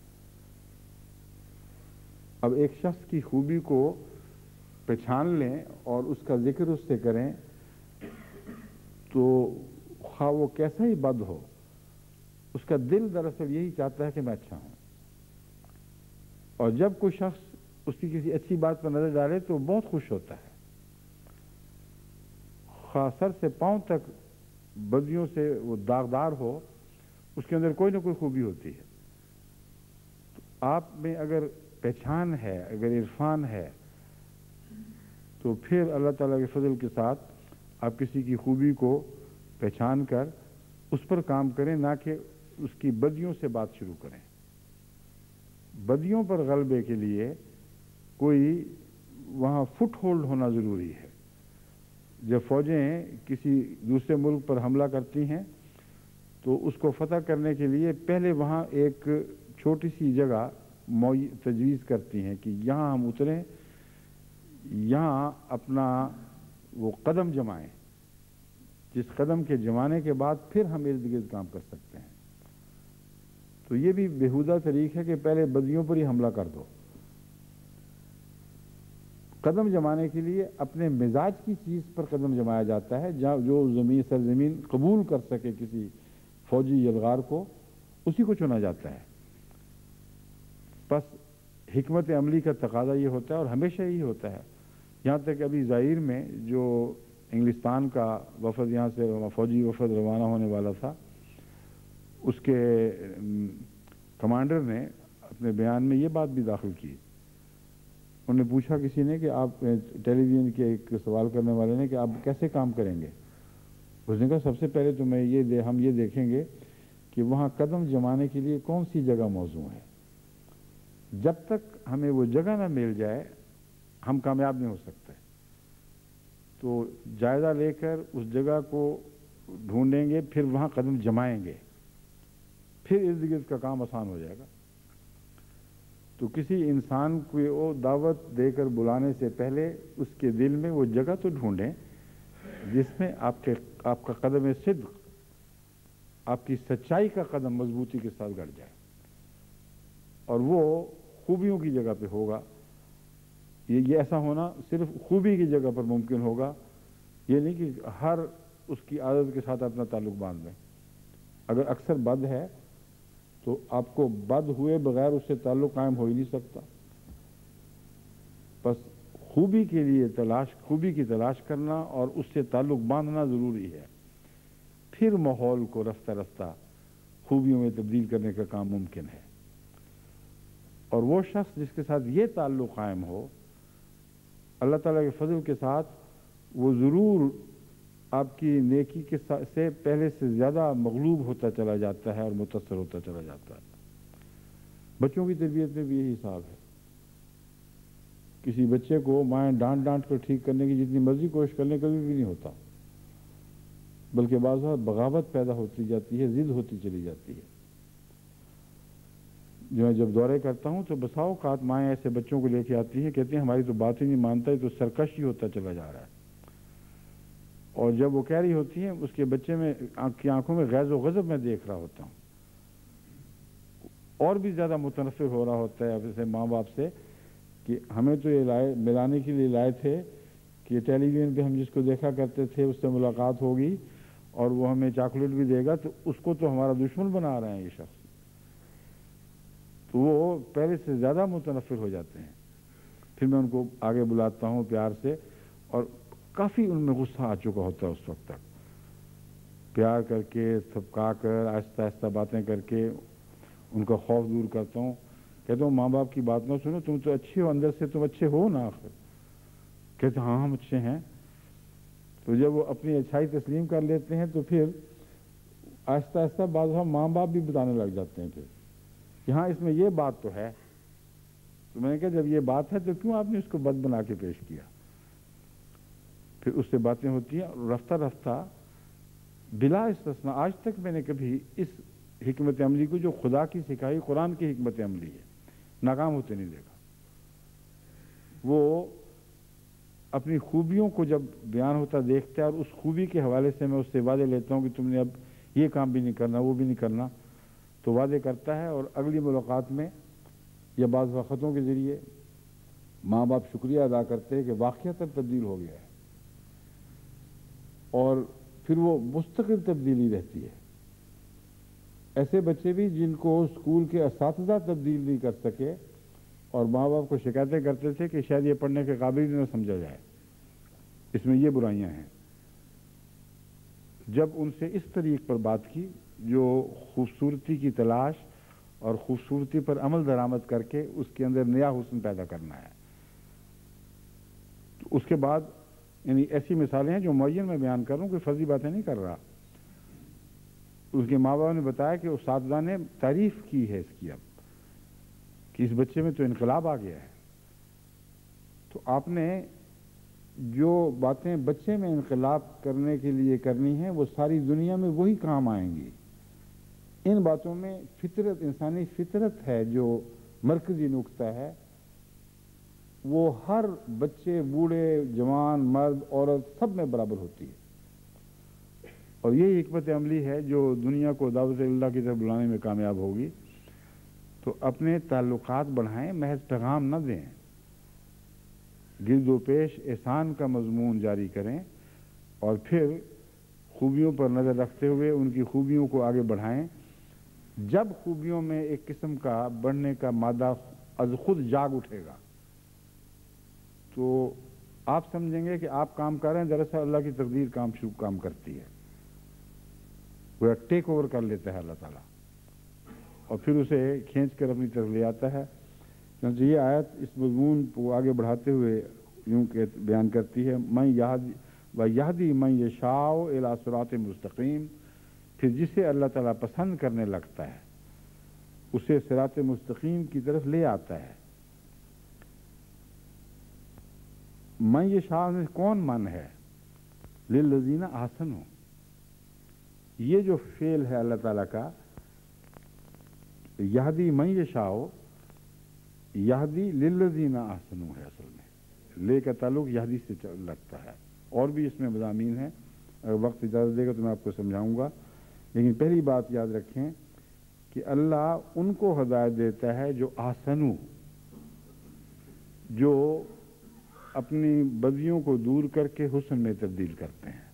اب ایک شخص کی خوبی کو پہچان لیں اور اس کا ذکر اس سے کریں تو خواہ وہ کیسا ہی بد ہو، اس کا دل دراصل یہی چاہتا ہے کہ میں اچھا ہوں، اور جب کوئی شخص اس کی کسی اچھی بات پر نظر ڈالے تو بہت خوش ہوتا ہے، خواہ سر سے پاؤں تک بدیوں سے وہ داغدار ہو، اس کے اندر کوئی نہ کوئی خوبی ہوتی ہے۔ تو آپ میں اگر پہچان ہے، اگر عرفان ہے، تو پھر اللہ تعالیٰ کے فضل کے ساتھ آپ کسی کی خوبی کو پہچان کر اس پر کام کریں، نہ کہ اس کی بدیوں سے بات شروع کریں۔ بدیوں پر غلبے کے لیے کوئی وہاں فٹ ہولڈ ہونا ضروری ہے۔ جب فوجیں کسی دوسرے ملک پر حملہ کرتی ہیں تو اس کو فتح کرنے کے لیے پہلے وہاں ایک چھوٹی سی جگہ تجویز کرتی ہیں کہ یہاں ہم اتریں، یہاں اپنا وہ قدم جمائیں، جس قدم کے جمانے کے بعد پھر ہم ارد گرد کام کر سکتے ہیں۔ تو یہ بھی بیہودہ طریق ہے کہ پہلے بدیوں پر ہی حملہ کر دو۔ قدم جمانے کے لیے اپنے مزاج کی چیز پر قدم جمایا جاتا ہے، جو زمین سرزمین قبول کر سکے کسی فوجی یلغار کو، اسی کو چنا جاتا ہے۔ بس حکمت عملی کا تقاضا یہ ہوتا ہے، اور ہمیشہ یہی ہوتا ہے، یہاں تک ابھی ظاہر میں جو انگلستان کا وفد یہاں سے فوجی وفد روانہ ہونے والا تھا، اس کے کمانڈر نے اپنے بیان میں یہ بات بھی داخل کی انہوں نے پوچھا کسی نے کہ آپ ٹیلی ویژن کے ایک سوال کرنے والے نے کہ آپ کیسے کام کریں گے؟ اس نے کہا سب سے پہلے تو میں یہ دے ہم یہ دیکھیں گے کہ وہاں قدم جمانے کے لیے کون سی جگہ موزوں ہے. جب تک ہمیں وہ جگہ نہ مل جائے ہم کامیاب نہیں ہو سکتے. تو جائزہ لے کر اس جگہ کو ڈھونڈیں گے، پھر وہاں قدم جمائیں گے، پھر ارد گرد کا کام آسان ہو جائے گا. تو کسی انسان کو وہ دعوت دے کر بلانے سے پہلے اس کے دل میں وہ جگہ تو ڈھونڈیں جس میں آپ کے آپ کا قدم صدق، آپ کی سچائی کا قدم مضبوطی کے ساتھ گڑ جائے، اور وہ خوبیوں کی جگہ پہ ہوگا. یہ یہ ایسا ہونا صرف خوبی کی جگہ پر ممکن ہوگا، یہ نہیں کہ ہر اس کی عادت کے ساتھ اپنا تعلق باندھ لیں. اگر اکثر بد ہے تو آپ کو بد ہوئے بغیر اس سے تعلق قائم ہو ہی نہیں سکتا. بس خوبی کے لیے تلاش خوبی کی تلاش کرنا اور اس سے تعلق باندھنا ضروری ہے، پھر ماحول کو رفتہ رفتہ خوبیوں میں تبدیل کرنے کا کام ممکن ہے. اور وہ شخص جس کے ساتھ یہ تعلق قائم ہو، اللہ تعالیٰ کے فضل کے ساتھ وہ ضرور آپ کی نیکی کے سے پہلے سے زیادہ مغلوب ہوتا چلا جاتا ہے اور متاثر ہوتا چلا جاتا ہے. بچوں کی تربیت میں بھی یہی حساب ہے. کسی بچے کو مائیں ڈانٹ ڈانٹ کر ٹھیک کرنے کی جتنی مرضی کوشش کرنے کبھی بھی نہیں ہوتا، بلکہ بعض اوقات بغاوت پیدا ہوتی جاتی ہے، ضد ہوتی چلی جاتی ہے. جو میں جب دورے کرتا ہوں تو بسا اوقات مائیں ایسے بچوں کو لے کے آتی ہیں، کہتے ہیں ہماری تو بات ہی نہیں مانتا، ہے تو سرکش ہی ہوتا چلا جا رہا ہے. اور جب وہ کہہ رہی ہوتی ہیں اس کے بچے میں کی آنکھوں میں غیظ و غضب میں دیکھ رہا ہوتا ہوں، اور بھی زیادہ متنفر ہو رہا ہوتا ہے ایسے ماں باپ سے کہ ہمیں تو یہ لائے ملانے کے لیے لائے تھے کہ ٹیلی ویژن پہ ہم جس کو دیکھا کرتے تھے اس سے ملاقات ہوگی اور وہ ہمیں چاکلیٹ بھی دے گا، تو اس کو تو ہمارا دشمن بنا رہے ہیں یہ شخص. تو وہ پہلے سے زیادہ متنفر ہو جاتے ہیں. پھر میں ان کو آگے بلاتا ہوں پیار سے، اور کافی ان میں غصہ آ چکا ہوتا ہے اس وقت تک. پیار کر کے تھپکا کر آہستہ آہستہ باتیں کر کے ان کا خوف دور کرتا ہوں. کہتا ہوں ماں باپ کی بات نہ سنو، تم تو اچھے ہو، اندر سے تم اچھے ہو نا آخر. کہتے ہاں ہم اچھے ہیں. تو جب وہ اپنی اچھائی تسلیم کر لیتے ہیں تو پھر آہستہ آہستہ بعض ہم ماں باپ بھی بتانے لگ جاتے ہیں پھر کہ ہاں اس میں یہ بات تو ہے. تو میں نے کہا جب یہ بات ہے تو کیوں آپ نے اس کو بد بنا کے پیش کیا؟ پھر اس سے باتیں ہوتی ہیں، اور رفتہ رفتہ بلا استثناء آج تک میں نے کبھی اس حکمت عملی کو جو خدا کی سکھائی قرآن کی حکمت عملی ہے ناکام ہوتے نہیں دیکھا. وہ اپنی خوبیوں کو جب بیان ہوتا دیکھتا ہے اور اس خوبی کے حوالے سے میں اس سے وعدے لیتا ہوں کہ تم نے اب یہ کام بھی نہیں کرنا وہ بھی نہیں کرنا، تو وعدے کرتا ہے، اور اگلی ملاقات میں یا بعض وقتوں کے ذریعے ماں باپ شکریہ ادا کرتے ہیں کہ واقعتاً تبدیل ہو گیا ہے. اور پھر وہ مستقل تبدیلی رہتی ہے. ایسے بچے بھی جن کو اسکول کے اساتذہ تبدیل نہیں کر سکے اور ماں باپ کو شکایتیں کرتے تھے کہ شاید یہ پڑھنے کے قابل نہ سمجھا جائے، اس میں یہ برائیاں ہیں. جب ان سے اس طریق پر بات کی جو خوبصورتی کی تلاش اور خوبصورتی پر عمل درآمد کر کے اس کے اندر نیا حسن پیدا کرنا ہے، تو اس کے بعد یعنی ایسی مثالیں ہیں جو معین میں بیان کروں کہ فرضی باتیں نہیں کر رہا. اس کے ماں باپ نے بتایا کہ اساتذہ نے تعریف کی ہے اس کی اب کہ اس بچے میں تو انقلاب آ گیا ہے. تو آپ نے جو باتیں بچے میں انقلاب کرنے کے لیے کرنی ہیں وہ ساری دنیا میں وہی کام آئیں گی. ان باتوں میں فطرت انسانی فطرت ہے جو مرکزی نقطہ ہے، وہ ہر بچے بوڑھے جوان مرد عورت سب میں برابر ہوتی ہے. اور یہ حکمت عملی ہے جو دنیا کو دعوت اللہ کی طرف بلانے میں کامیاب ہوگی. تو اپنے تعلقات بڑھائیں، محض پیغام نہ دیں، گرد و پیش احسان کا مضمون جاری کریں، اور پھر خوبیوں پر نظر رکھتے ہوئے ان کی خوبیوں کو آگے بڑھائیں. جب خوبیوں میں ایک قسم کا بڑھنے کا مادہ از خود جاگ اٹھے گا تو آپ سمجھیں گے کہ آپ کام کر رہے ہیں، دراصل اللہ کی تقدیر کام شروع کام کرتی ہے، وہ ٹیک اوور کر لیتا ہے اللہ تعالیٰ، اور پھر اسے کھینچ کر اپنی طرف لے آتا ہے. چنانچہ یہ آیت اس مضمون کو آگے بڑھاتے ہوئے یوں کہ بیان کرتی ہے میں یہدی و یہدی من یشاء الی صراط مستقیم، پھر جسے اللہ تعالیٰ پسند کرنے لگتا ہے اسے صراط مستقیم کی طرف لے آتا ہے۔ من یشاء میں کون من ہے؟ للذین احسنوا، یہ جو فعل ہے اللہ تعالیٰ کا یہدی من یشاء، یہدی للذین احسنوا ہے، اصل میں لے کا تعلق یہدی سے لگتا ہے، اور بھی اس میں مضامین ہیں، اگر وقت اجازت دے گا تو میں آپ کو سمجھاؤں گا، لیکن پہلی بات یاد رکھیں کہ اللہ ان کو ہدایت دیتا ہے جو احسنوا، جو اپنی بدیوں کو دور کر کے حسن میں تبدیل کرتے ہیں۔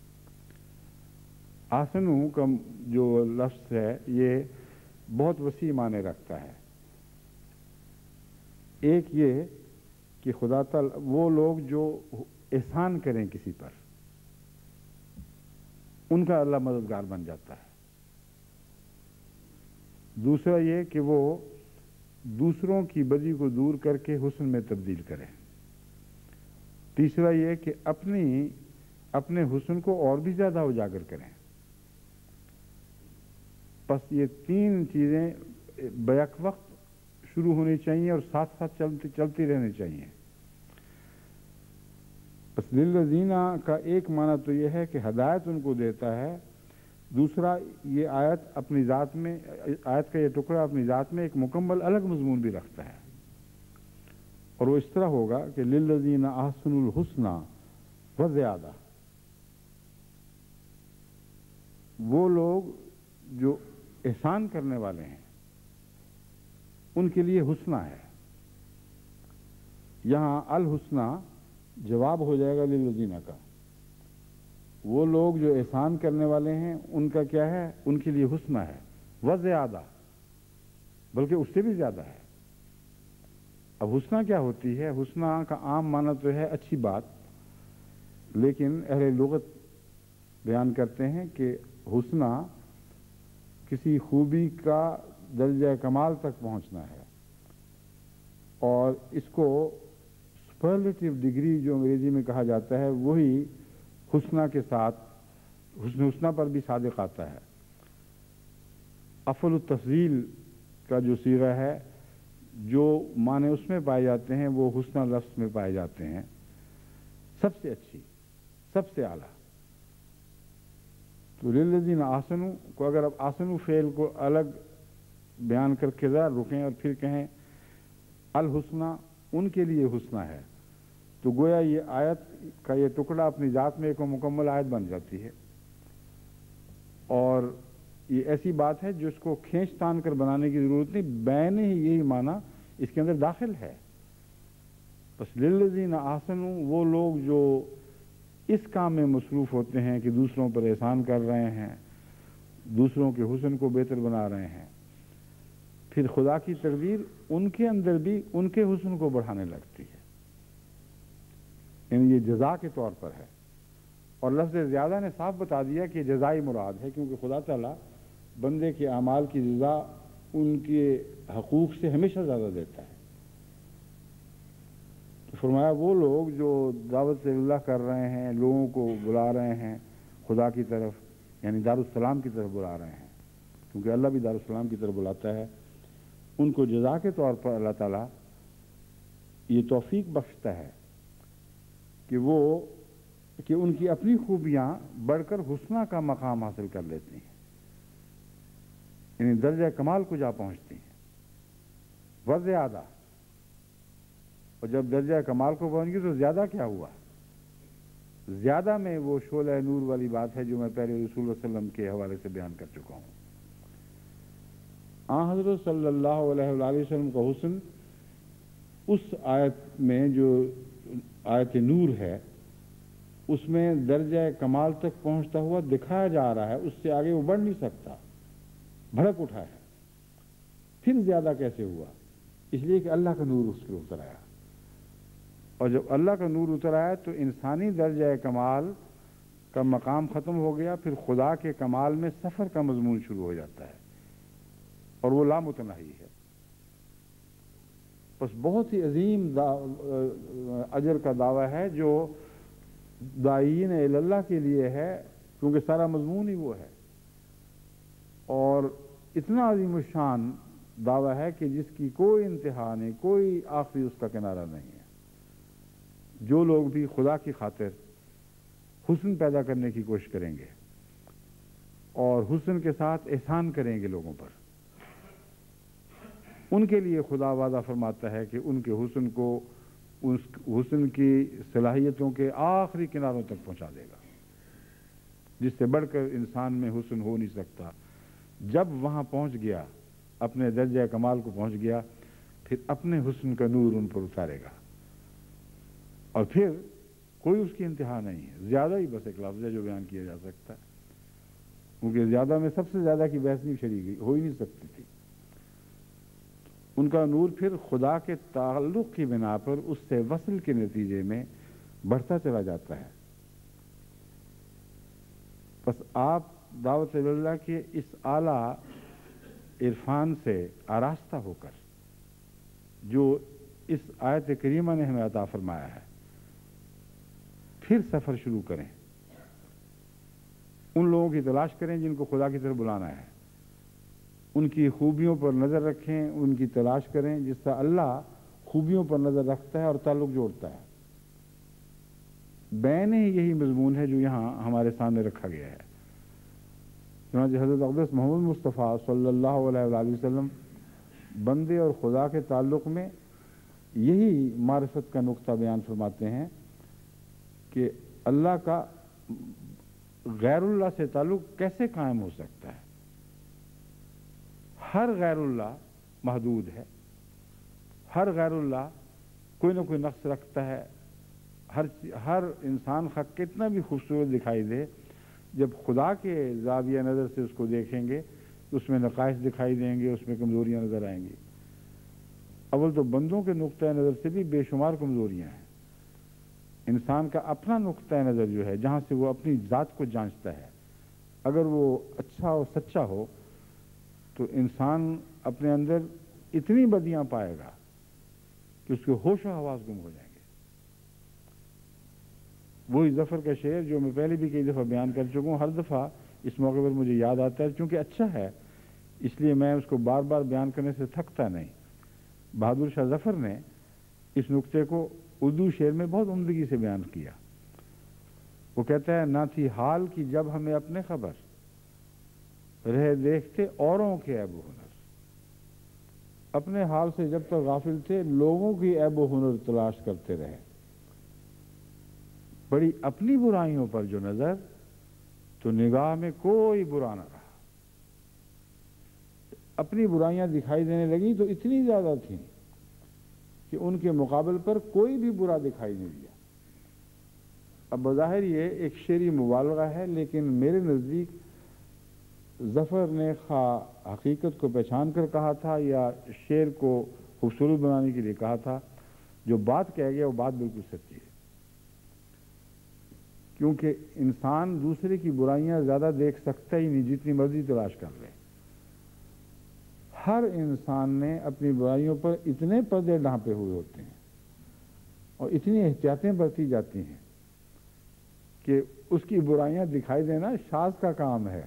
احسنوا کا جو لفظ ہے یہ بہت وسیع معنی رکھتا ہے۔ ایک یہ کہ خدا تعالی وہ لوگ جو احسان کریں کسی پر ان کا اللہ مددگار بن جاتا ہے۔ دوسرا یہ کہ وہ دوسروں کی بدی کو دور کر کے حسن میں تبدیل کریں۔ تیسرا یہ کہ اپنی اپنے حسن کو اور بھی زیادہ اجاگر کریں۔ بس یہ تین چیزیں بیک وقت شروع ہونی چاہیے اور ساتھ ساتھ چلتی چلتی رہنی چاہیے۔ بس للذین کا ایک معنی تو یہ ہے کہ ہدایت ان کو دیتا ہے، دوسرا یہ آیت اپنی ذات میں آیت کا یہ ٹکڑا اپنی ذات میں ایک مکمل الگ مضمون بھی رکھتا ہے، اور وہ اس طرح ہوگا کہ للذین احسنوا الحسنی و زیادہ، وہ لوگ جو احسان کرنے والے ہیں ان کے لیے حسنہ ہے۔ یہاں الحسنہ جواب ہو جائے گا للذین کا، وہ لوگ جو احسان کرنے والے ہیں ان کا کیا ہے؟ ان کے لیے حسنہ ہے، و زیادہ، بلکہ اس سے بھی زیادہ ہے۔ اب حسنہ کیا ہوتی ہے؟ حسنہ کا عام معنی تو ہے اچھی بات، لیکن اہل لغت بیان کرتے ہیں کہ حسنہ کسی خوبی کا درجہ کمال تک پہنچنا ہے، اور اس کو سپرلیٹو ڈگری جو انگریزی میں کہا جاتا ہے وہی حسنہ کے ساتھ حسن حسنہ پر بھی صادق آتا ہے۔ افعل التفضیل کا جو صیغہ ہے جو معنی اس میں پائے جاتے ہیں وہ حسنہ لفظ میں پائے جاتے ہیں، سب سے اچھی، سب سے اعلیٰ۔ تو للذین احسنوا کو اگر اب احسنوا فعل کو الگ بیان کر کے ذرا رکیں اور پھر کہیں الحسنہ ان کے لیے حسنہ ہے، تو گویا یہ آیت کا یہ ٹکڑا اپنی ذات میں ایک مکمل آیت بن جاتی ہے، اور یہ ایسی بات ہے جو اس کو کھینچ تان کر بنانے کی ضرورت نہیں، بین ہی یہی معنی اس کے اندر داخل ہے۔ بس للذین احسنوا وہ لوگ جو اس کام میں مصروف ہوتے ہیں کہ دوسروں پر احسان کر رہے ہیں، دوسروں کے حسن کو بہتر بنا رہے ہیں، پھر خدا کی تقدیر ان کے اندر بھی ان کے حسن کو بڑھانے لگتی ہے، یعنی یہ جزا کے طور پر ہے۔ اور لفظ زیادہ نے صاف بتا دیا کہ جزائی مراد ہے، کیونکہ خدا تعالیٰ بندے کے اعمال کی جزا ان کے حقوق سے ہمیشہ زیادہ دیتا ہے۔ تو فرمایا وہ لوگ جو دعوت اللہ کر رہے ہیں، لوگوں کو بلا رہے ہیں خدا کی طرف، یعنی دارالسلام کی طرف بلا رہے ہیں، کیونکہ اللہ بھی دارالسلام کی طرف بلاتا ہے، ان کو جزا کے طور پر اللہ تعالیٰ یہ توفیق بخشتا ہے کہ وہ کہ ان کی اپنی خوبیاں بڑھ کر حسنہ کا مقام حاصل کر لیتی ہیں، یعنی درجہ کمال کو جا پہنچتی ہیں، و زیادہ۔ اور جب درجہ کمال کو پہنچ گئی تو زیادہ کیا ہوا؟ زیادہ میں وہ شعلہ نور والی بات ہے جو میں پہلے رسول اللہ صلی اللہ علیہ وسلم کے حوالے سے بیان کر چکا ہوں۔ آن حضرت صلی اللہ علیہ وآلہ وسلم کا حسن اس آیت میں جو آیت نور ہے اس میں درجہ کمال تک پہنچتا ہوا دکھایا جا رہا ہے، اس سے آگے وہ بڑھ نہیں سکتا، بھڑک اٹھا ہے۔ پھر زیادہ کیسے ہوا؟ اس لیے کہ اللہ کا نور اس پہ اتر آیا، اور جب اللہ کا نور اتر آیا تو انسانی درجہ کمال کا مقام ختم ہو گیا، پھر خدا کے کمال میں سفر کا مضمون شروع ہو جاتا ہے، اور وہ لامتناہی ہے۔ بس بہت ہی عظیم اجر کا دعویٰ ہے جو داعین اللہ کے لیے ہے، کیونکہ سارا مضمون ہی وہ ہے، اور اتنا عظیم الشان دعویٰ ہے کہ جس کی کوئی انتہا نہیں، کوئی آخری اس کا کنارہ نہیں ہے۔ جو لوگ بھی خدا کی خاطر حسن پیدا کرنے کی کوشش کریں گے اور حسن کے ساتھ احسان کریں گے لوگوں پر، ان کے لیے خدا وعدہ فرماتا ہے کہ ان کے حسن کو، اس حسن کی صلاحیتوں کے آخری کناروں تک پہنچا دے گا، جس سے بڑھ کر انسان میں حسن ہو نہیں سکتا۔ جب وہاں پہنچ گیا، اپنے درجہ کمال کو پہنچ گیا، پھر اپنے حسن کا نور ان پر اتارے گا، اور پھر کوئی اس کی انتہا نہیں ہے۔ زیادہ ہی بس ایک لفظ ہے جو بیان کیا جا سکتا ہے، کیونکہ زیادہ میں سب سے زیادہ کی بحث نہیں چھڑی گئی، ہو ہی نہیں سکتی تھی۔ ان کا نور پھر خدا کے تعلق کی بنا پر اس سے وصل کے نتیجے میں بڑھتا چلا جاتا ہے۔ بس آپ دعوت اللہ کے اس اعلیٰ عرفان سے آراستہ ہو کر جو اس آیت کریمہ نے ہمیں عطا فرمایا ہے، پھر سفر شروع کریں، ان لوگوں کی تلاش کریں جن کو خدا کی طرف بلانا ہے، ان کی خوبیوں پر نظر رکھیں، ان کی تلاش کریں، جس طرح اللہ خوبیوں پر نظر رکھتا ہے اور تعلق جوڑتا ہے۔ بین ہی یہی مضمون ہے جو یہاں ہمارے سامنے رکھا گیا ہے۔ چنانچہ حضرت اقدس محمد مصطفیٰ صلی اللہ علیہ وآلہ وسلم بندے اور خدا کے تعلق میں یہی معرفت کا نقطہ بیان فرماتے ہیں کہ اللہ کا غیر اللہ سے تعلق کیسے قائم ہو سکتا ہے۔ ہر غیر اللہ محدود ہے، ہر غیر اللہ کوئی نہ کوئی نقص رکھتا ہے۔ ہر ہر انسان خود کتنا بھی خوبصورت دکھائی دے، جب خدا کے زاویہ نظر سے اس کو دیکھیں گے تو اس میں نقائص دکھائی دیں گے، اس میں کمزوریاں نظر آئیں گی۔ اول تو بندوں کے نقطۂ نظر سے بھی بے شمار کمزوریاں ہیں۔ انسان کا اپنا نقطۂ نظر جو ہے، جہاں سے وہ اپنی ذات کو جانچتا ہے، اگر وہ اچھا اور سچا ہو تو انسان اپنے اندر اتنی بدیاں پائے گا کہ اس کے ہوش و حواس گم ہو جائیں گے۔ وہی ظفر کا شعر جو میں پہلے بھی کئی دفعہ بیان کر چکا ہوں، ہر دفعہ اس موقع پر مجھے یاد آتا ہے، چونکہ اچھا ہے اس لیے میں اس کو بار بار بیان کرنے سے تھکتا نہیں۔ بہادر شاہ ظفر نے اس نقطے کو اردو شعر میں بہت عمدگی سے بیان کیا۔ وہ کہتا ہے، نہ تھی حال کی جب ہمیں اپنے خبر، رہ دیکھتے اوروں کے عیب و ہنر۔ اپنے حال سے جب تک غافل تھے، لوگوں کی عیب و ہنر تلاش کرتے رہے۔ بڑی اپنی برائیوں پر جو نظر، تو نگاہ میں کوئی برا نہ رہا۔ اپنی برائیاں دکھائی دینے لگی تو اتنی زیادہ تھیں کہ ان کے مقابل پر کوئی بھی برا دکھائی نہیں دیا۔ اب بظاہر یہ ایک شعری مبالغہ ہے، لیکن میرے نزدیک ظفر نے خواہ حقیقت کو پہچان کر کہا تھا یا شعر کو خوبصورت بنانے کے لیے کہا تھا، جو بات کہہ گیا وہ بات بالکل سچی ہے۔ کیونکہ انسان دوسرے کی برائیاں زیادہ دیکھ سکتا ہی نہیں، جتنی مرضی تلاش کر لے۔ ہر انسان نے اپنی برائیوں پر اتنے پردے ڈھانپے ہوئے ہوتے ہیں اور اتنی احتیاطیں برتی جاتی ہیں کہ اس کی برائیاں دکھائی دینا شاذ کا کام ہے۔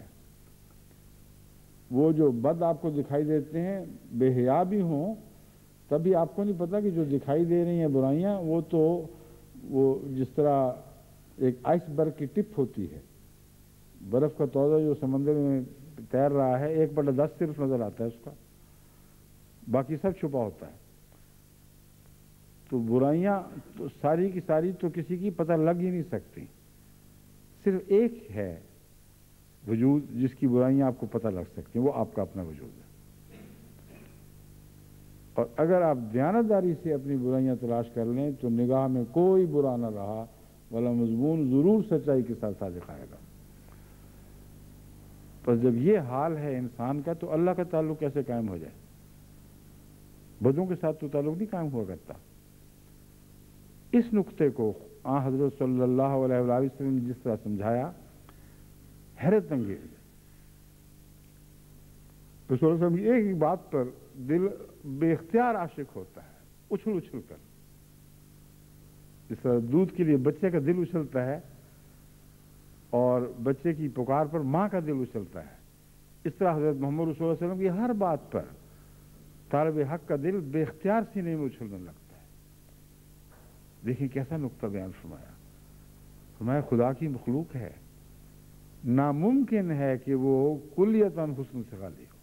وہ جو بد آپ کو دکھائی دیتے ہیں، بے حیا بھی ہوں، تبھی آپ کو نہیں پتا کہ جو دکھائی دے رہی ہیں برائیاں، وہ تو وہ جس طرح ایک آئس برگ کی ٹپ ہوتی ہے، برف کا تودہ جو سمندر میں تیر رہا ہے، ایک بٹا دس صرف نظر آتا ہے اس کا، باقی سب چھپا ہوتا ہے۔ تو برائیاں تو ساری کی ساری تو کسی کی پتہ لگ ہی نہیں سکتی، صرف ایک ہے وجود جس کی برائیاں آپ کو پتہ لگ سکتی ہیں، وہ آپ کا اپنا وجود ہے۔ اور اگر آپ دیانتداری سے اپنی برائیاں تلاش کر لیں تو نگاہ میں کوئی برا نہ رہا، والا مضمون ضرور سچائی کے ساتھ صادق آئے گا۔ پر جب یہ حال ہے انسان کا تو اللہ کا تعلق کیسے قائم ہو جائے؟ بدوں کے ساتھ تو تعلق نہیں قائم ہوا کرتا۔ اس نقطے کو آن حضرت صلی اللہ علیہ وآلہ وسلم نے جس طرح سمجھایا، حیرت انگیز۔ رسول اللہ صلی اللہ علیہ وسلم کی ایک ایک بات پر دل بے اختیار عاشق ہوتا ہے۔ اچھل اچھل کر. اس طرح دودھ کے لیے بچے کا دل اچھلتا ہے اور بچے کی پکار پر ماں کا دل اچھلتا ہے، اس طرح حضرت محمد رسول اللہ علیہ وسلم کی ہر بات پر طالب حق کا دل بے اختیار سینے میں اچھلنے لگتا ہے. دیکھیں کیسا نقطہ بیان فرمایا. فرمایا خدا کی مخلوق ہے، ناممکن ہے کہ وہ کلیتاً حسن سے خالی ہو،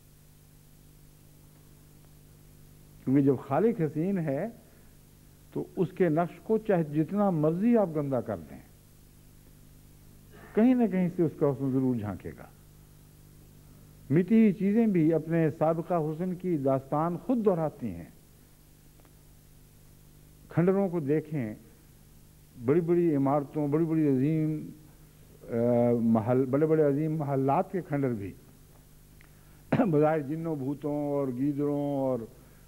کیونکہ جب خالق حسین ہے تو اس کے نقش کو چاہے جتنا مرضی آپ گندا کر دیں، کہیں نہ کہیں سے اس کا حسن ضرور جھانکے گا. مٹی ہوئی چیزیں بھی اپنے سابقہ حسن کی داستان خود دہراتی ہیں. کھنڈروں کو دیکھیں، بڑی بڑی عمارتوں، بڑی بڑی عظیم محل بڑے بڑے عظیم محلات کے کھنڈر بھی بظاہر جنوں بھوتوں اور گیدڑوں اور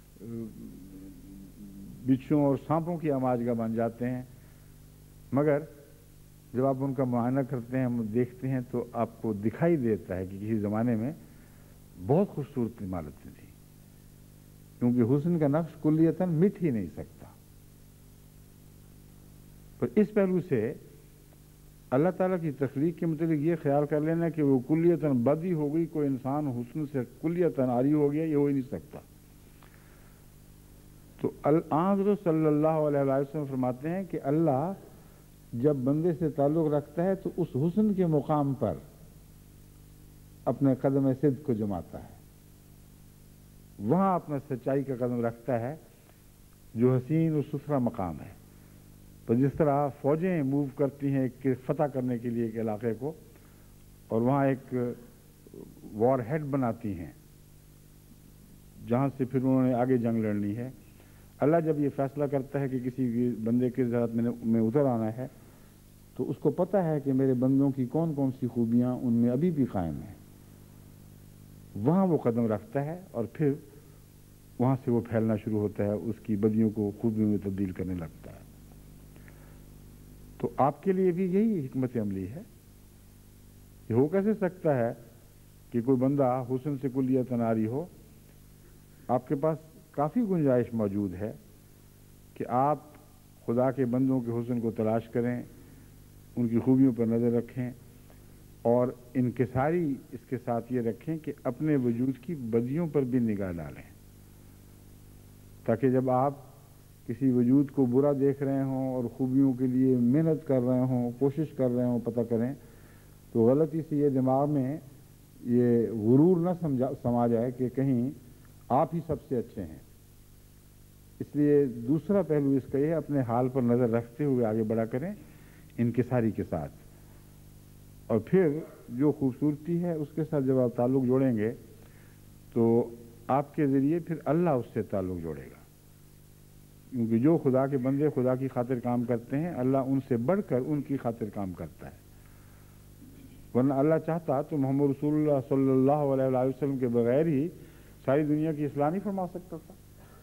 بچھوں اور سانپوں کی آماجگاہ بن جاتے ہیں، مگر جب آپ ان کا معائنہ کرتے ہیں، دیکھتے ہیں تو آپ کو دکھائی دیتا ہے کہ کسی زمانے میں بہت خوبصورت عمارتیں تھیں، کیونکہ حسن کا نقش کلیتاً مٹ ہی نہیں سکتا. پر اس پہلو سے اللہ تعالیٰ کی تخلیق کے متعلق یہ خیال کر لینا کہ وہ کلیتاً بد ہی ہو گئی، کوئی انسان حسن سے کلیتاً عاری ہو گیا، یہ ہو ہی نہیں سکتا. تو حضرت صلی اللہ علیہ وسلم فرماتے ہیں کہ اللہ جب بندے سے تعلق رکھتا ہے تو اس حسن کے مقام پر اپنے قدم صدق کو جماتا ہے، وہاں اپنا سچائی کا قدم رکھتا ہے جو حسین و ستھرا مقام ہے. تو جس طرح فوجیں موو کرتی ہیں کہ فتح کرنے کے لیے ایک علاقے کو، اور وہاں ایک وار ہیڈ بناتی ہیں جہاں سے پھر انہوں نے آگے جنگ لڑنی ہے، اللہ جب یہ فیصلہ کرتا ہے کہ کسی بندے کے ذات میں اتر آنا ہے تو اس کو پتہ ہے کہ میرے بندوں کی کون کون سی خوبیاں ان میں ابھی بھی قائم ہیں، وہاں وہ قدم رکھتا ہے اور پھر وہاں سے وہ پھیلنا شروع ہوتا ہے، اس کی بدیوں کو خوبیوں میں تبدیل کرنے لگتا ہے. تو آپ کے لیے بھی یہی حکمت عملی ہے. یہ ہو کیسے سکتا ہے کہ کوئی بندہ حسن سے کلیتاً عاری ہو؟ آپ کے پاس کافی گنجائش موجود ہے کہ آپ خدا کے بندوں کے حسن کو تلاش کریں، ان کی خوبیوں پر نظر رکھیں، اور انکساری اس کے ساتھ یہ رکھیں کہ اپنے وجود کی بدیوں پر بھی نگاہ ڈالیں، تاکہ جب آپ کسی وجود کو برا دیکھ رہے ہوں اور خوبیوں کے لیے محنت کر رہے ہوں، کوشش کر رہے ہوں پتہ کریں، تو غلطی سے یہ دماغ میں یہ غرور نہ سمجھا سما جائے کہ کہیں آپ ہی سب سے اچھے ہیں. اس لیے دوسرا پہلو اس کا یہ اپنے حال پر نظر رکھتے ہوئے آگے بڑھا کریں انکساری کے ساتھ، اور پھر جو خوبصورتی ہے اس کے ساتھ جب آپ تعلق جوڑیں گے تو آپ کے ذریعے پھر اللہ اس سے تعلق جوڑے گا، کیونکہ جو خدا کے بندے خدا کی خاطر کام کرتے ہیں اللہ ان سے بڑھ کر ان کی خاطر کام کرتا ہے. ورنہ اللہ چاہتا تو محمد رسول اللہ صلی اللہ علیہ وسلم کے بغیر ہی ساری دنیا کی اصلاح نہیں فرما سکتا تھا،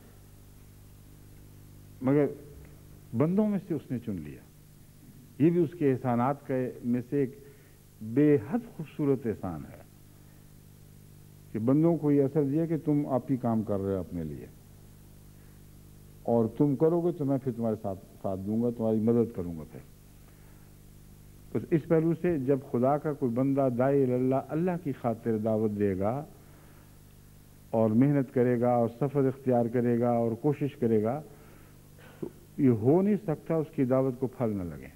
مگر بندوں میں سے اس نے چن لیا. یہ بھی اس کے احسانات کا میں سے ایک بے حد خوبصورت احسان ہے کہ بندوں کو یہ اثر دیا کہ تم آپ ہی کام کر رہے ہو اپنے لیے، اور تم کرو گے تو میں پھر تمہارے ساتھ ساتھ دوں گا، تمہاری مدد کروں گا. پھر تو اس پہلو سے جب خدا کا کوئی بندہ داعی اللہ اللہ کی خاطر دعوت دے گا اور محنت کرے گا اور سفر اختیار کرے گا اور کوشش کرے گا، تو یہ ہو نہیں سکتا اس کی دعوت کو پھل نہ لگے.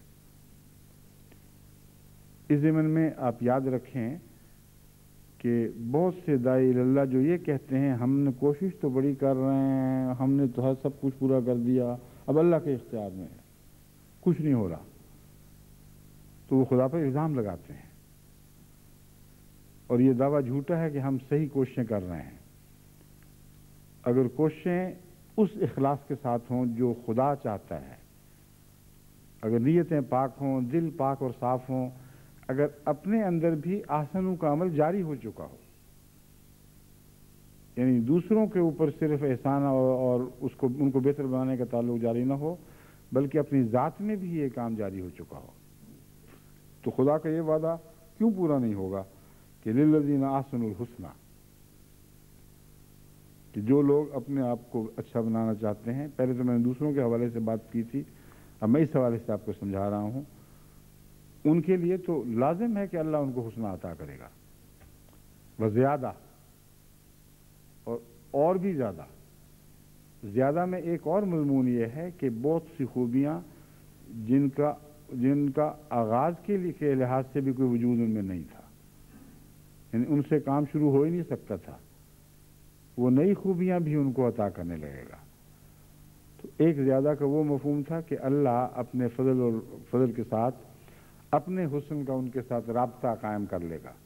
اس ضمن میں آپ یاد رکھیں کہ بہت سے داعی اللہ جو یہ کہتے ہیں ہم نے کوشش تو بڑی کر رہے ہیں، ہم نے تو سب کچھ پورا کر دیا، اب اللہ کے اختیار میں ہے، کچھ نہیں ہو رہا، تو وہ خدا پر الزام لگاتے ہیں، اور یہ دعویٰ جھوٹا ہے کہ ہم صحیح کوششیں کر رہے ہیں. اگر کوششیں اس اخلاص کے ساتھ ہوں جو خدا چاہتا ہے، اگر نیتیں پاک ہوں، دل پاک اور صاف ہوں، اگر اپنے اندر بھی احسنوں کا عمل جاری ہو چکا ہو، یعنی دوسروں کے اوپر صرف احسان اور, اور اس کو ان کو بہتر بنانے کا تعلق جاری نہ ہو، بلکہ اپنی ذات میں بھی یہ کام جاری ہو چکا ہو، تو خدا کا یہ وعدہ کیوں پورا نہیں ہوگا کہ للذین احسنوا الحسنی، کہ جو لوگ اپنے آپ کو اچھا بنانا چاہتے ہیں، پہلے تو میں نے دوسروں کے حوالے سے بات کی تھی، اب میں اس حوالے سے آپ کو سمجھا رہا ہوں، ان کے لیے تو لازم ہے کہ اللہ ان کو حسن عطا کرے گا، وہ زیادہ اور اور بھی زیادہ زیادہ میں ایک اور مضمون یہ ہے کہ بہت سی خوبیاں جن کا جن کا آغاز کے لیے کے لحاظ سے بھی کوئی وجود ان میں نہیں تھا، یعنی ان سے کام شروع ہو ہی نہیں سکتا تھا، وہ نئی خوبیاں بھی ان کو عطا کرنے لگے گا۔ تو ایک زیادہ کا وہ مفہوم تھا کہ اللہ اپنے فضل اور فضل کے ساتھ اپنے حسن کا ان کے ساتھ رابطہ قائم کر لے گا،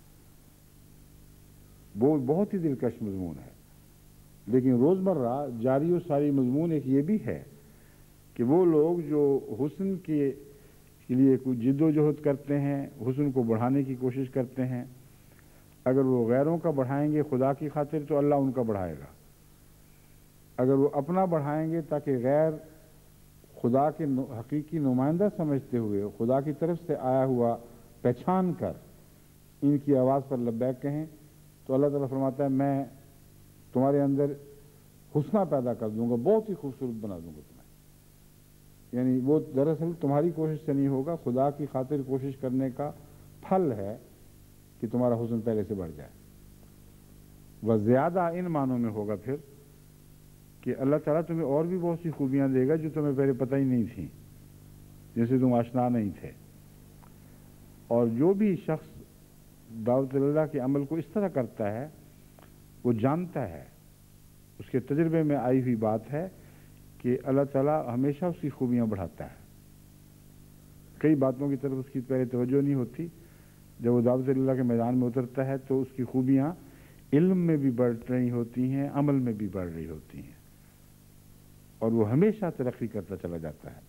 وہ بہت ہی دلکش مضمون ہے۔ لیکن روزمرہ جاری و ساری مضمون ایک یہ بھی ہے کہ وہ لوگ جو حسن کے لیے کوئی جد و جہد کرتے ہیں، حسن کو بڑھانے کی کوشش کرتے ہیں، اگر وہ غیروں کا بڑھائیں گے خدا کی خاطر تو اللہ ان کا بڑھائے گا، اگر وہ اپنا بڑھائیں گے تاکہ غیر خدا کے حقیقی نمائندہ سمجھتے ہوئے خدا کی طرف سے آیا ہوا پہچان کر ان کی آواز پر لبیک کہیں، تو اللہ تعالیٰ فرماتا ہے میں تمہارے اندر حسنہ پیدا کر دوں گا، بہت ہی خوبصورت بنا دوں گا تمہیں۔ یعنی وہ دراصل تمہاری کوشش سے نہیں ہوگا، خدا کی خاطر کوشش کرنے کا پھل ہے کہ تمہارا حسن پہلے سے بڑھ جائے۔ وہ زیادہ ان معنوں میں ہوگا پھر کہ اللہ تعالیٰ تمہیں اور بھی بہت سی خوبیاں دے گا جو تمہیں پہلے پتہ ہی نہیں تھیں، جن سے تم آشنا نہیں تھے۔ اور جو بھی شخص دعوت اللہ کے عمل کو اس طرح کرتا ہے وہ جانتا ہے، اس کے تجربے میں آئی ہوئی بات ہے کہ اللہ تعالیٰ ہمیشہ اس کی خوبیاں بڑھاتا ہے۔ کئی باتوں کی طرف اس کی پہلے توجہ نہیں ہوتی، جب وہ دعوت اللہ کے میدان میں اترتا ہے تو اس کی خوبیاں علم میں بھی بڑھ رہی ہوتی ہیں، عمل میں بھی بڑھ رہی ہوتی ہیں، اور وہ ہمیشہ ترقی کرتا چلا جاتا ہے۔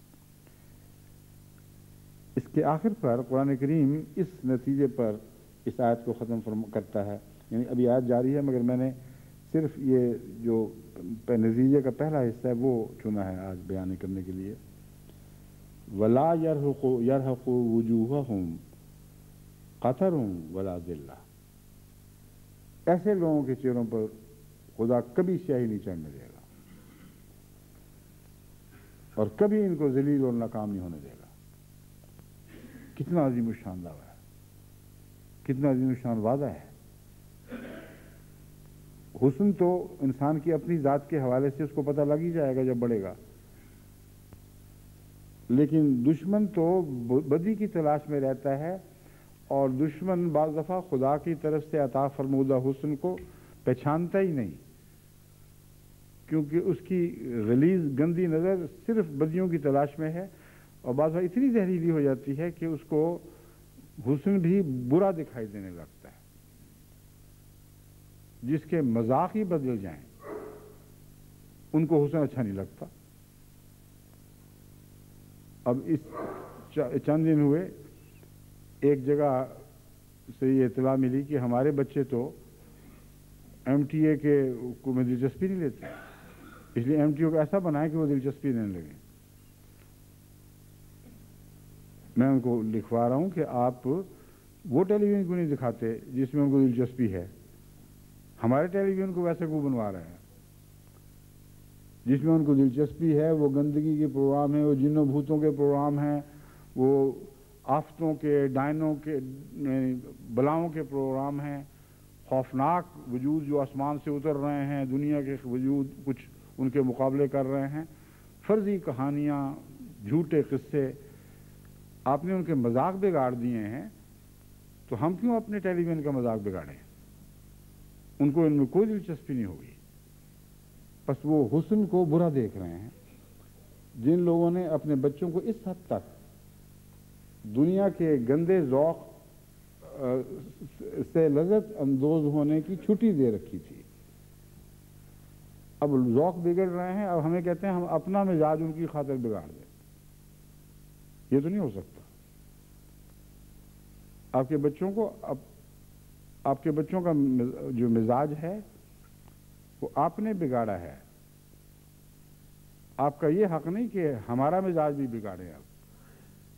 اس کے آخر پر قرآن کریم اس نتیجے پر اس آیت کو ختم کرتا ہے، یعنی ابھی آیت جاری ہے مگر میں نے صرف یہ جو نتیجے کا پہلا حصہ ہے وہ چنا ہے آج بیان کرنے کے لیے۔ وَلَا يَرْهَقُ يَرْهَقُ وُجُوهَهُمْ قَتَرٌ وَلَا ذِلَّةٌ، ایسے لوگوں کے چہروں پر خدا کبھی سیاہی نہیں چڑھنے دے گا اور کبھی ان کو ذلیل اور ناکام نہیں ہونے دے گا۔ کتنا عظیم الشان دعویٰ ہے، کتنا عظیم الشان وعدہ ہے۔ حسن تو انسان کی اپنی ذات کے حوالے سے اس کو پتہ لگ ہی جائے گا جب بڑھے گا، لیکن دشمن تو بدی کی تلاش میں رہتا ہے، اور دشمن بعض دفعہ خدا کی طرف سے عطا فرمودہ حسن کو پہچانتا ہی نہیں، کیونکہ اس کی غلیظ گندی نظر صرف بدیوں کی تلاش میں ہے، اور بعض دفعہ اتنی زہریلی ہو جاتی ہے کہ اس کو حسن بھی برا دکھائی دینے لگتا ہے، جس کے مذاق ہی بدل جائیں ان کو حسن اچھا نہیں لگتا۔ اب اس چند دن ہوئے ایک جگہ سے یہ اطلاع ملی کہ ہمارے بچے تو ایم ٹی اے کے کو میں دلچسپی نہیں لیتے، اس لیے ایم ٹی اے کو ایسا بنائے کہ وہ دلچسپی لینے لگے۔ میں ان کو لکھوا رہا ہوں کہ آپ وہ ٹیلی ویژن کیوں نہیں دکھاتے جس میں ان کو دلچسپی ہے، ہمارے ٹیلی ویژن کو ویسے کو بنوا رہے ہیں جس میں ان کو دلچسپی ہے، وہ گندگی کے پروگرام ہیں، وہ جنوں بھوتوں کے پروگرام ہیں، وہ آفتوں کے، ڈائنوں کے، بلاؤں کے پروگرام ہیں، خوفناک وجود جو آسمان سے اتر رہے ہیں، دنیا کے وجود کچھ ان کے مقابلے کر رہے ہیں، فرضی کہانیاں، جھوٹے قصے، آپ نے ان کے مذاق بگاڑ دیے ہیں، تو ہم کیوں اپنے ٹیلی ویژن کا مذاق بگاڑیں؟ ان کو ان میں کوئی دلچسپی نہیں ہوگی، بس وہ حسن کو برا دیکھ رہے ہیں۔ جن لوگوں نے اپنے بچوں کو اس حد تک دنیا کے گندے ذوق سے لذت اندوز ہونے کی چھٹی دے رکھی تھی، اب ذوق بگڑ رہے ہیں، اب ہمیں کہتے ہیں ہم اپنا مزاج ان کی خاطر بگاڑ دیں، یہ تو نہیں ہو سکتا۔ آپ کے بچوں کو اب آپ کے بچوں کا جو مزاج ہے وہ آپ نے بگاڑا ہے، آپ کا یہ حق نہیں کہ ہمارا مزاج بھی بگاڑے اب،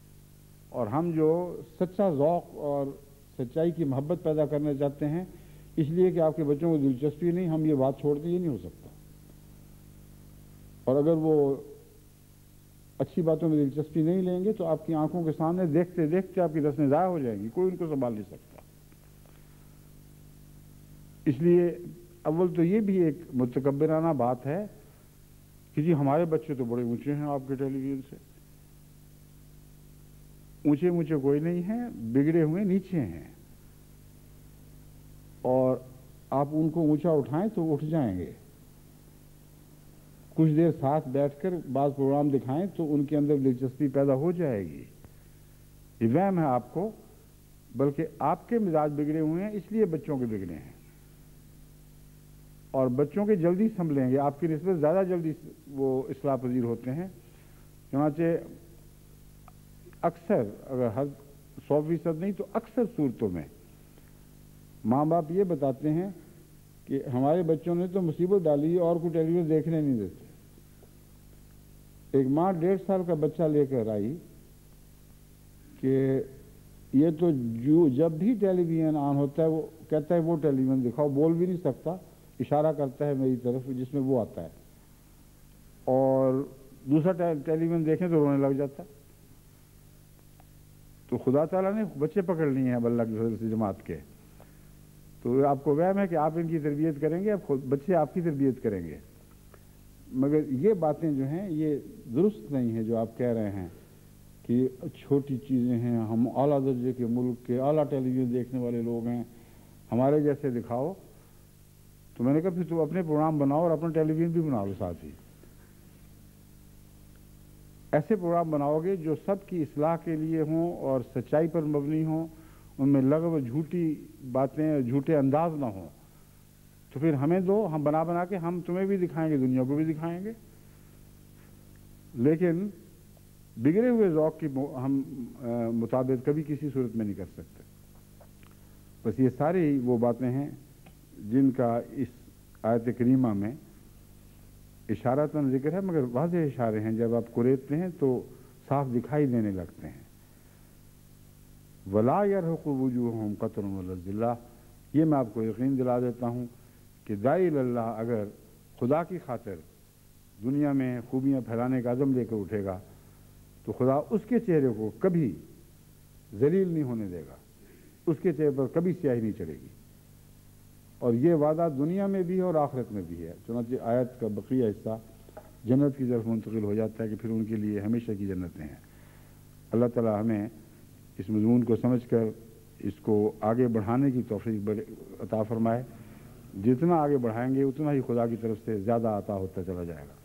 اور ہم جو سچا ذوق اور سچائی کی محبت پیدا کرنا چاہتے ہیں اس لیے کہ آپ کے بچوں کو دلچسپی نہیں، ہم یہ بات چھوڑ دیں، یہ نہیں ہو سکتا۔ اور اگر وہ اچھی باتوں میں دلچسپی نہیں لیں گے تو آپ کی آنکھوں کے سامنے دیکھتے دیکھتے آپ کی رسمیں ضائع ہو جائیں گی، کوئی ان کو سنبھال نہیں سکتا۔ اس لیے اول تو یہ بھی ایک متکبرانہ بات ہے کہ جی ہمارے بچے تو بڑے اونچے ہیں آپ کے ٹیلی ویژن سے۔ اونچے اونچے کوئی نہیں ہیں، بگڑے ہوئے نیچے ہیں، اور آپ ان کو اونچا اٹھائیں تو اٹھ جائیں گے۔ کچھ دیر ساتھ بیٹھ کر بعض پروگرام دکھائیں تو ان کے اندر دلچسپی پیدا ہو جائے گی۔ یہ وہم ہے آپ کو، بلکہ آپ کے مزاج بگڑے ہوئے ہیں اس لیے بچوں کے بگڑے ہیں، اور بچوں کے جلدی سنبھلیں گے، آپ کی نسبت زیادہ جلدی وہ اصلاح پذیر ہوتے ہیں۔ چنانچہ اکثر، اگر حد سو فیصد نہیں تو اکثر صورتوں میں ماں باپ یہ بتاتے ہیں کہ ہمارے بچوں نے تو مصیبت ڈالی ہے اور کوئی ٹیلی ویژن دیکھنے نہیں دیتے۔ ایک ماں ڈیڑھ سال کا بچہ لے کر آئی کہ یہ تو جو جب بھی ٹیلی ویژن آن ہوتا ہے وہ کہتا ہے وہ ٹیلی ویژن دکھاؤ، بول بھی نہیں سکتا، اشارہ کرتا ہے میری طرف جس میں وہ آتا ہے، اور دوسرا ٹیلی ویژن دیکھیں تو رونے لگ جاتا ہے۔ تو خدا تعالیٰ نے بچے پکڑ لیے ہیں اب اللہ کی فضل سے جماعت کے، تو آپ کو وہم ہے کہ آپ ان کی تربیت کریں گے، اب خود بچے آپ کی تربیت کریں گے۔ مگر یہ باتیں جو ہیں یہ درست نہیں ہیں جو آپ کہہ رہے ہیں کہ چھوٹی چیزیں ہیں، ہم اعلیٰ درجے کے ملک کے اعلیٰ ٹیلی ویژن دیکھنے والے لوگ ہیں، ہمارے جیسے دکھاؤ۔ تو میں نے کہا پھر تم اپنے پروگرام بناؤ اور اپنا ٹیلی ویژن بھی بنا لو ساتھ ہی۔ ایسے پروگرام بناؤ گے جو سب کی اصلاح کے لیے ہوں اور سچائی پر مبنی ہوں، ان میں لغو جھوٹی باتیں، جھوٹے انداز نہ ہوں، تو پھر ہمیں دو، ہم بنا بنا کے ہم تمہیں بھی دکھائیں گے، دنیا کو بھی دکھائیں گے۔ لیکن بگڑے ہوئے ذوق کی ہم مطابق کبھی کسی صورت میں نہیں کر سکتے۔ بس یہ ساری وہ باتیں ہیں جن کا اس آیت کریمہ میں اشارتاً ذکر ہے، مگر واضح اشارے ہیں، جب آپ قریدتے ہیں تو صاف دکھائی دینے لگتے ہیں۔ وَلَا يَرْهَقُ وُجُوهَهُمْ قَتْرٌ وَلَا ذِلَّةٌ، یہ میں آپ کو یقین دلا دیتا ہوں کہ داعی اللہ اگر خدا کی خاطر دنیا میں خوبیاں پھیلانے کا عزم لے کر اٹھے گا تو خدا اس کے چہرے کو کبھی ذلیل نہیں ہونے دے گا، اس کے چہرے پر کبھی سیاہی نہیں چڑھے گی، اور یہ وعدہ دنیا میں بھی ہے اور آخرت میں بھی ہے۔ چنانچہ آیت کا بقیہ حصہ جنت کی طرف منتقل ہو جاتا ہے کہ پھر ان کے لیے ہمیشہ کی جنتیں ہیں۔ اللہ تعالی ہمیں اس مضمون کو سمجھ کر اس کو آگے بڑھانے کی توفیق عطا فرمائے۔ جتنا آگے بڑھائیں گے اتنا ہی خدا کی طرف سے زیادہ عطا ہوتا چلا جائے گا۔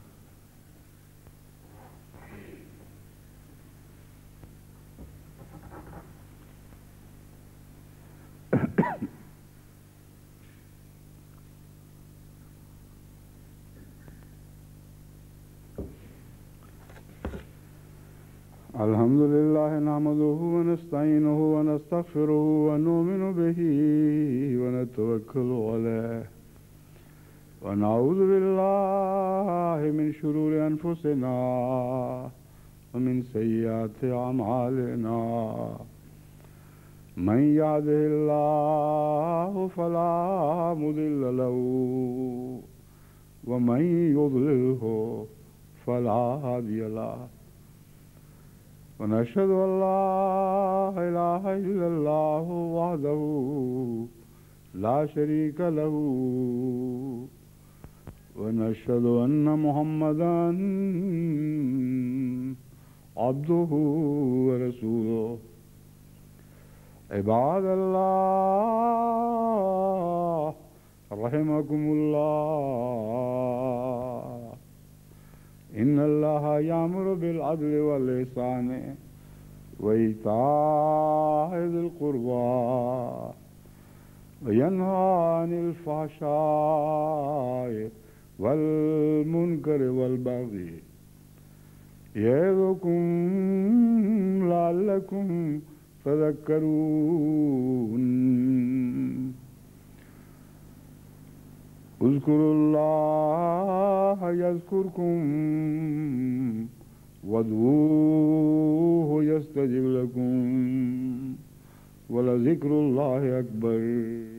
الحمد لله نحمده ونستعينه ونستغفره ونؤمن به ونتوكل عليه ونعوذ بالله من شرور أنفسنا ومن سيئات أعمالنا من يهده الله فلا مضل له ومن يضلله فلا هادي له ونشهد أن لا إله إلا الله وحده لا شريك له ونشهد أن محمدا عبده ورسوله عباد الله رحمكم الله إن الله يأمر بالعدل والإحسان وإيتاء ذي القربى وينهى عن الفحشاء والمنكر والبغي يعظكم لعلكم تذكرون اذكروا الله يذكركم وادعوه يستجب لكم ولذكر الله أكبر